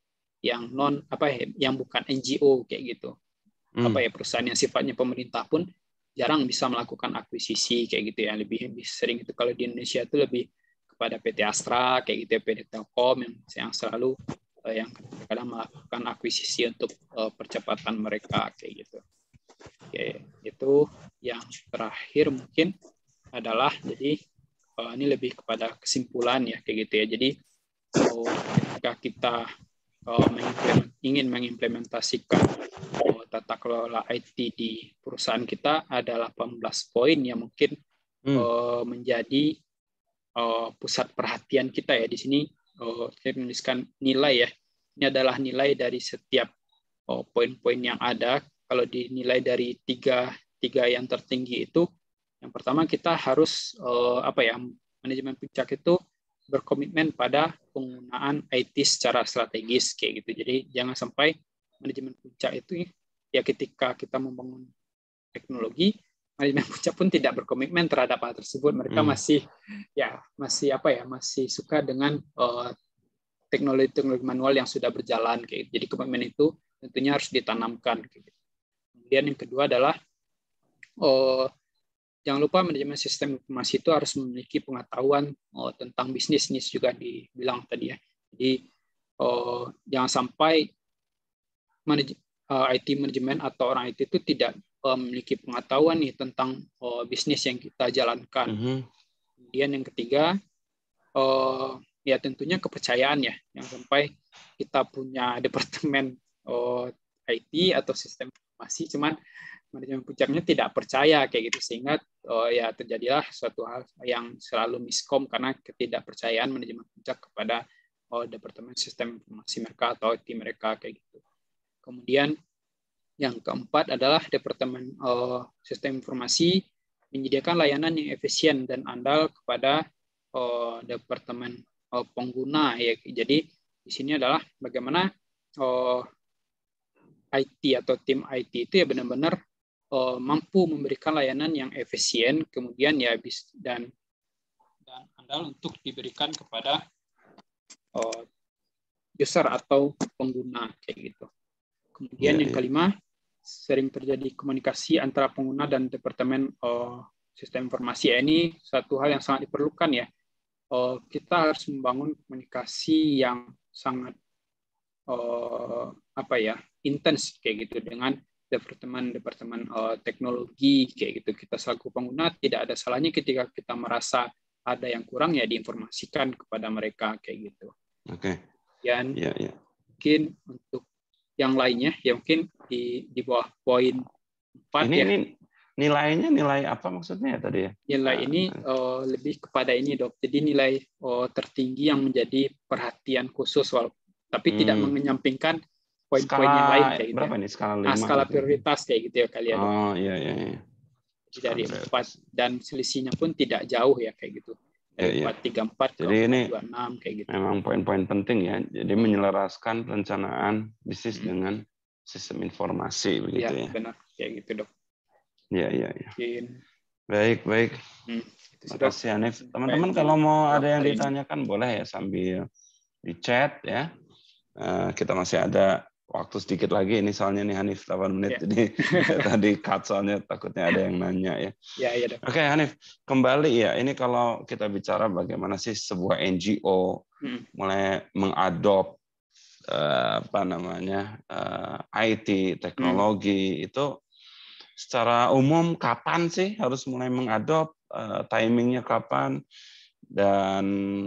yang bukan NGO kayak gitu. Perusahaan yang sifatnya pemerintah pun jarang bisa melakukan akuisisi kayak gitu ya. Lebih sering itu kalau di Indonesia itu lebih kepada PT Astra kayak gitu ya, PT Telkom yang selalu yang kadang melakukan akuisisi untuk percepatan mereka kayak gitu. Oke, itu yang terakhir mungkin adalah, jadi ini lebih kepada kesimpulan ya kayak gitu ya. Jadi ketika kita ingin mengimplementasikan tata kelola IT di perusahaan kita, ada 18 poin yang mungkin menjadi pusat perhatian kita ya. Di sini saya menuliskan nilai ya. Ini adalah nilai dari setiap poin-poin yang ada. Kalau dinilai dari tiga yang tertinggi itu, yang pertama kita harus manajemen puncak itu berkomitmen pada penggunaan IT secara strategis kayak gitu. Jadi jangan sampai manajemen puncak itu ya ketika kita membangun teknologi, manajemen puncak pun tidak berkomitmen terhadap hal tersebut. Mereka masih suka dengan teknologi manual yang sudah berjalan kayak gitu. Jadi komitmen itu tentunya harus ditanamkan kayak gitu. Kemudian yang kedua adalah jangan lupa manajemen sistem informasi itu harus memiliki pengetahuan tentang bisnis. Ini juga dibilang tadi ya. Jadi jangan sampai IT manajemen atau orang IT itu tidak memiliki pengetahuan nih tentang bisnis yang kita jalankan. Kemudian yang ketiga, ya tentunya kepercayaan ya. Yang sampai kita punya departemen IT atau sistem informasi, cuman manajemen puncaknya tidak percaya kayak gitu, sehingga ya terjadilah suatu hal yang selalu miskom karena ketidakpercayaan manajemen puncak kepada departemen sistem informasi mereka atau IT mereka kayak gitu. Kemudian yang keempat adalah departemen sistem informasi menyediakan layanan yang efisien dan andal kepada departemen pengguna ya. Jadi di sini adalah bagaimana IT atau tim IT itu ya benar-benar mampu memberikan layanan yang efisien, kemudian ya dan andal untuk diberikan kepada user atau pengguna kayak gitu. Kemudian yang kelima, sering terjadi komunikasi antara pengguna dan departemen sistem informasi. Ini satu hal yang sangat diperlukan ya. Kita harus membangun komunikasi yang sangat intens kayak gitu dengan departemen teknologi kayak gitu. Kita selaku pengguna tidak ada salahnya ketika kita merasa ada yang kurang ya diinformasikan kepada mereka kayak gitu. Oke. Dan mungkin untuk yang lainnya ya mungkin di bawah poin 4 ya. Ini nilainya nilai apa maksudnya ya tadi ya? Nilai ini lebih kepada ini Dok. Jadi nilai tertinggi yang menjadi perhatian khusus tapi tidak menyampingkan poin-poin yang lain kayak gitu. Berapa ya. Ini skala 5? Skala prioritas kayak gitu ya kalian. Oh iya. Jadi dari 4 dan selisihnya pun tidak jauh ya kayak gitu. Dari 434 ke 426 kayak gitu. Memang poin-poin penting ya. Jadi menyelaraskan perencanaan bisnis dengan sistem informasi begitu ya. Benar kayak gitu Dok. Iya. Baik. Terima kasih Hanif. Teman-teman kalau mau ada yang ditanyakan boleh ya sambil di chat ya. Kita masih ada waktu sedikit lagi ini soalnya nih Hanif 8 menit jadi tadi cut soalnya takutnya ada yang nanya ya. Iya. Oke Hanif, kembali ya. Ini kalau kita bicara bagaimana sih sebuah NGO mulai mengadop IT teknologi itu secara umum kapan sih harus mulai mengadop, timingnya kapan dan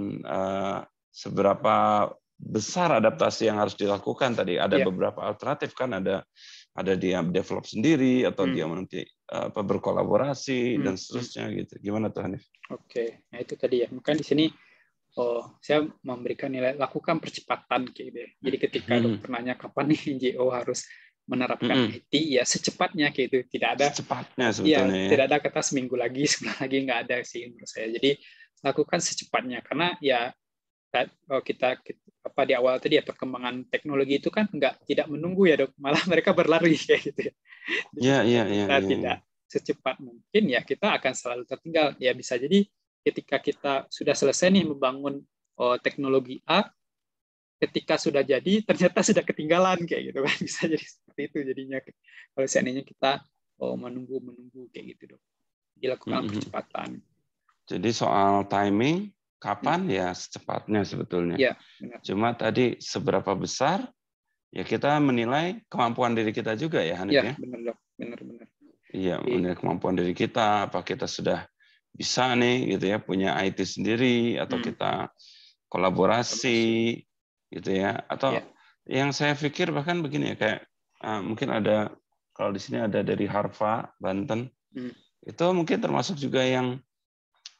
seberapa besar adaptasi yang harus dilakukan tadi. Ada beberapa alternatif kan, ada dia develop sendiri atau dia nanti berkolaborasi dan seterusnya gitu. Gimana tuh Hanif? Oke, nah itu tadi ya. Maka di sini saya memberikan nilai lakukan percepatan kayak gitu. Jadi ketika nanya kapan nih NGO harus menerapkan IT ya secepatnya kayak itu. Tidak ada secepatnya sebetulnya ya. Tidak ada kata seminggu lagi, sebulan lagi nggak ada sih menurut saya. Jadi lakukan secepatnya karena ya kita di awal tadi ya perkembangan teknologi itu kan tidak menunggu ya Dok, malah mereka berlari kayak gitu ya. Kita tidak secepat mungkin ya kita akan selalu tertinggal ya. Bisa jadi ketika kita sudah selesai nih membangun teknologi A, ketika sudah jadi ternyata sudah ketinggalan kayak gitu kan. Bisa jadi seperti itu jadinya kalau seandainya kita menunggu kayak gitu Dok. Dilakukan percepatan. Jadi soal timing kapan ya secepatnya sebetulnya. Ya, benar. Cuma tadi seberapa besar ya kita menilai kemampuan diri kita juga ya Hanif ya. Benar. Iya, menilai kemampuan diri kita, apa kita sudah bisa nih gitu ya punya IT sendiri atau kita kolaborasi gitu ya. Atau yang saya pikir bahkan begini ya kayak mungkin ada kalau di sini ada dari Harva Banten. Itu mungkin termasuk juga yang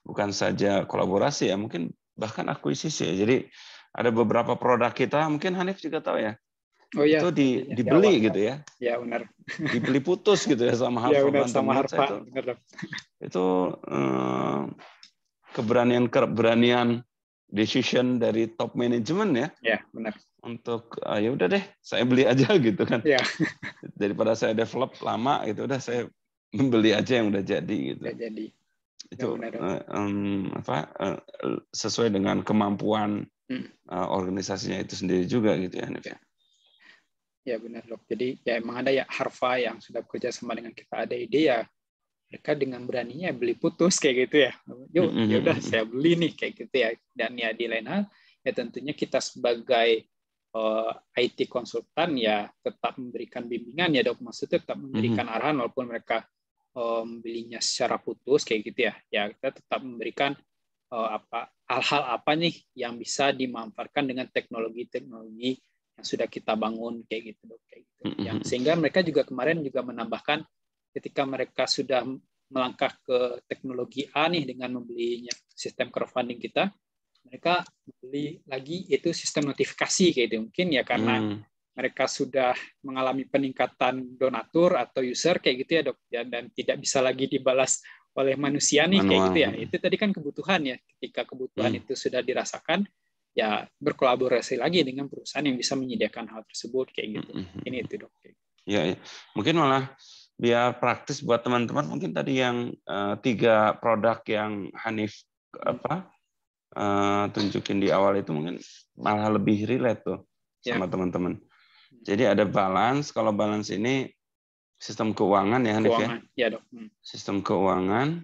bukan saja kolaborasi ya, mungkin bahkan akuisisi ya. Jadi ada beberapa produk kita, mungkin Hanif juga tahu ya, Oh iya, itu dibeli gitu ya. Ya benar. Dibeli putus gitu ya sama Ya Harva benar, Banten sama Matsa Harva. itu keberanian decision dari top management ya. Ya benar. Untuk ya udah deh, saya beli aja gitu kan. Ya. Daripada saya develop lama gitu, udah saya membeli aja yang udah jadi gitu. Udah jadi. Itu sesuai dengan kemampuan organisasinya itu sendiri juga gitu ya, Hanif. Ya benar dok. Jadi ya emang ada ya Harva yang sudah bekerja sama dengan kita, ada ide ya mereka dengan beraninya beli putus kayak gitu ya. Yuk ya udah saya beli nih kayak gitu ya. Dan ya di lain hal ya tentunya kita sebagai IT konsultan ya tetap memberikan bimbingan ya dok. Maksudnya tetap memberikan arahan walaupun mereka belinya secara putus kayak gitu ya. Ya kita tetap memberikan hal-hal apa nih yang bisa dimanfaatkan dengan teknologi-teknologi yang sudah kita bangun kayak gitu dok, kayak gitu. Yang sehingga mereka juga kemarin juga menambahkan ketika mereka sudah melangkah ke teknologi A nih dengan membelinya sistem crowdfunding kita, mereka beli lagi itu sistem notifikasi kayak gitu. Mungkin ya karena mereka sudah mengalami peningkatan donatur atau user kayak gitu ya dok, ya, dan tidak bisa lagi dibalas oleh manusia nih kayak gitu ya. Itu tadi kan kebutuhan ya. Ketika kebutuhan itu sudah dirasakan, ya berkolaborasi lagi dengan perusahaan yang bisa menyediakan hal tersebut kayak gitu. Ini itu dok. Ya, mungkin malah biar praktis buat teman-teman, mungkin tadi yang 3 produk yang Hanif tunjukin di awal itu mungkin malah lebih relate tuh sama teman-teman. Jadi ada balance. Kalau balance ini sistem keuangan ya Hanif ya. Ya dok. Sistem keuangan.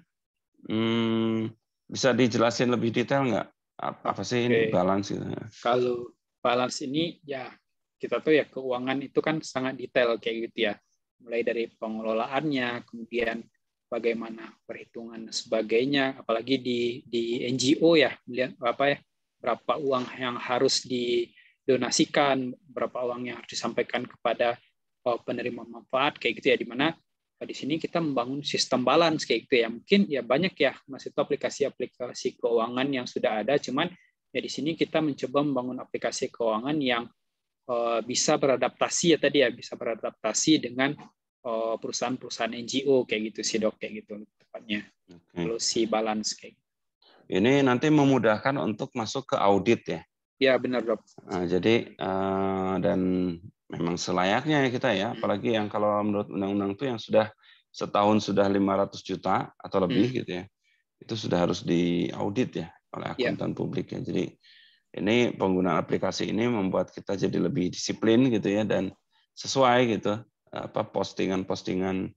Bisa dijelasin lebih detail nggak? Apa sih ini balance gitu? Kalau balance ini ya kita tahu ya keuangan itu kan sangat detail kayak gitu ya. Mulai dari pengelolaannya, kemudian bagaimana perhitungan dan sebagainya, apalagi di NGO ya, berapa uang yang harus didonasikan, berapa uang yang harus disampaikan kepada penerima manfaat kayak gitu ya, di mana di sini kita membangun sistem balance kayak gitu ya. Mungkin ya banyak ya masih itu aplikasi-aplikasi keuangan yang sudah ada, cuman ya di sini kita mencoba membangun aplikasi keuangan yang bisa beradaptasi ya tadi ya, bisa beradaptasi dengan perusahaan-perusahaan NGO kayak gitu sih dok, kayak gitu tepatnya. Kalau si balance kayak gitu. Ini nanti memudahkan untuk masuk ke audit ya. Ya benar dok. Nah, jadi dan memang selayaknya ya kita ya, apalagi yang kalau menurut undang-undang itu yang sudah setahun sudah 500 juta atau lebih gitu ya, itu sudah harus diaudit ya oleh akuntan publik ya. Jadi ini penggunaan aplikasi ini membuat kita jadi lebih disiplin gitu ya, dan sesuai gitu postingan-postingan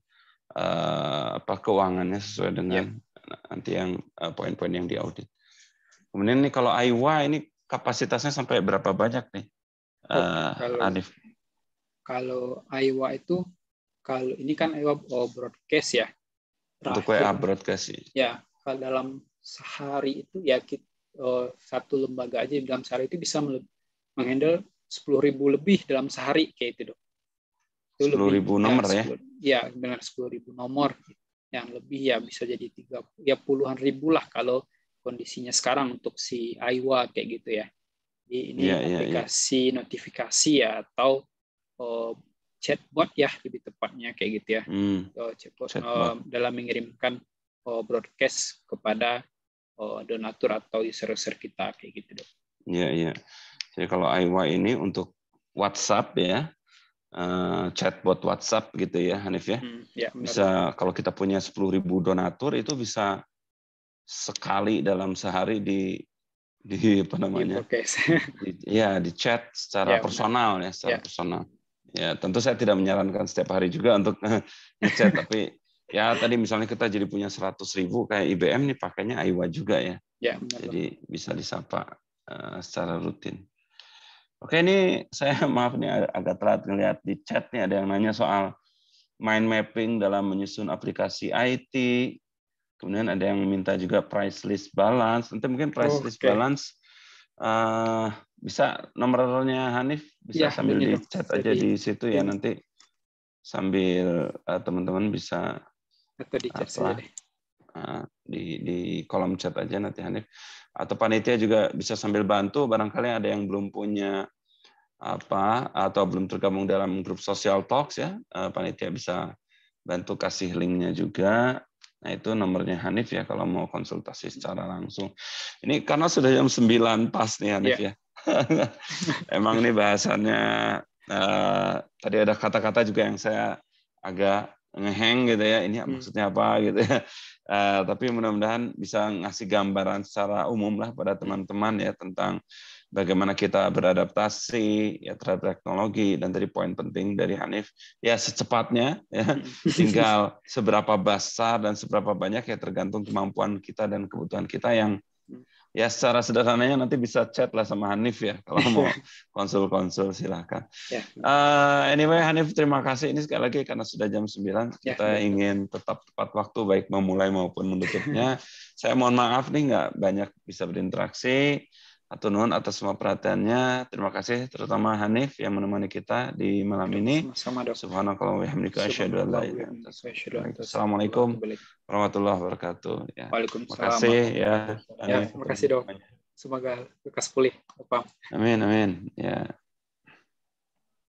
keuangannya sesuai dengan nanti yang poin-poin yang diaudit. Kemudian ini kalau AIWA ini kapasitasnya sampai berapa banyak nih, Hanif? Kalau AIWA itu, kalau ini kan AIWA broadcast ya. Untuk WA broadcast ya. Kalau dalam sehari itu ya satu lembaga aja dalam sehari itu bisa menghandle 10.000 lebih dalam sehari kayak itu dok. 10.000 nomor ya? Ya benar, 10.000 nomor. Yang lebih ya bisa jadi puluhan ribu lah kalau kondisinya sekarang untuk si AIWA kayak gitu ya. Jadi ini aplikasi notifikasi ya, atau chatbot ya lebih tepatnya kayak gitu ya. Chatbot dalam mengirimkan broadcast kepada donatur atau user-user kita kayak gitu dok. Iya. Jadi kalau AIWA ini untuk WhatsApp ya, chatbot WhatsApp gitu ya Hanif ya. Bisa kalau kita punya 10.000 donatur itu bisa sekali dalam sehari di apa namanya? Di chat secara personal ya, secara personal. Ya, tentu saya tidak menyarankan setiap hari juga untuk ngechat, tapi ya tadi misalnya kita jadi punya 100.000 kayak IBM nih pakainya AIWA juga ya. Jadi bisa disapa secara rutin. Oke, ini saya maaf nih agak telat ngelihat di chat nih, ada yang nanya soal mind mapping dalam menyusun aplikasi IT. Kemudian ada yang minta juga price list balance. Nanti mungkin price list balance bisa nomornya Hanif bisa sambil di chat aja di situ ya, nanti sambil teman-teman bisa di kolom chat aja nanti Hanif. Atau panitia juga bisa sambil bantu, barangkali ada yang belum punya atau belum tergabung dalam grup social talks ya, panitia bisa bantu kasih linknya juga. Nah itu nomornya Hanif ya kalau mau konsultasi secara langsung. Ini karena sudah jam 9 pas nih Hanif ya. Emang ini bahasannya tadi ada kata-kata juga yang saya agak ngeheng gitu ya. Ini maksudnya apa gitu ya. Tapi mudah-mudahan bisa ngasih gambaran secara umum lah pada teman-teman ya tentang bagaimana kita beradaptasi ya terhadap teknologi, dan dari poin penting dari Hanif ya secepatnya ya, tinggal seberapa besar dan seberapa banyak ya tergantung kemampuan kita dan kebutuhan kita, yang ya secara sederhananya nanti bisa chat lah sama Hanif ya kalau mau konsul-konsul silahkan. Anyway Hanif, terima kasih ini sekali lagi karena sudah jam 9 kita ingin tetap tepat waktu baik memulai maupun menutupnya. Saya mohon maaf nih nggak banyak bisa berinteraksi. Atur nuhun atas semua perhatiannya. Terima kasih terutama Hanif yang menemani kita di malam ini. Subhanakallah wa bihamdika asyhadu an la ilaha illa anta. Assalamualaikum warahmatullahi wabarakatuh. Ya. Waalaikumsalam. Terima kasih ya. Hanif, terima kasih dok. Semoga lekas pulih. Amin amin. Ya.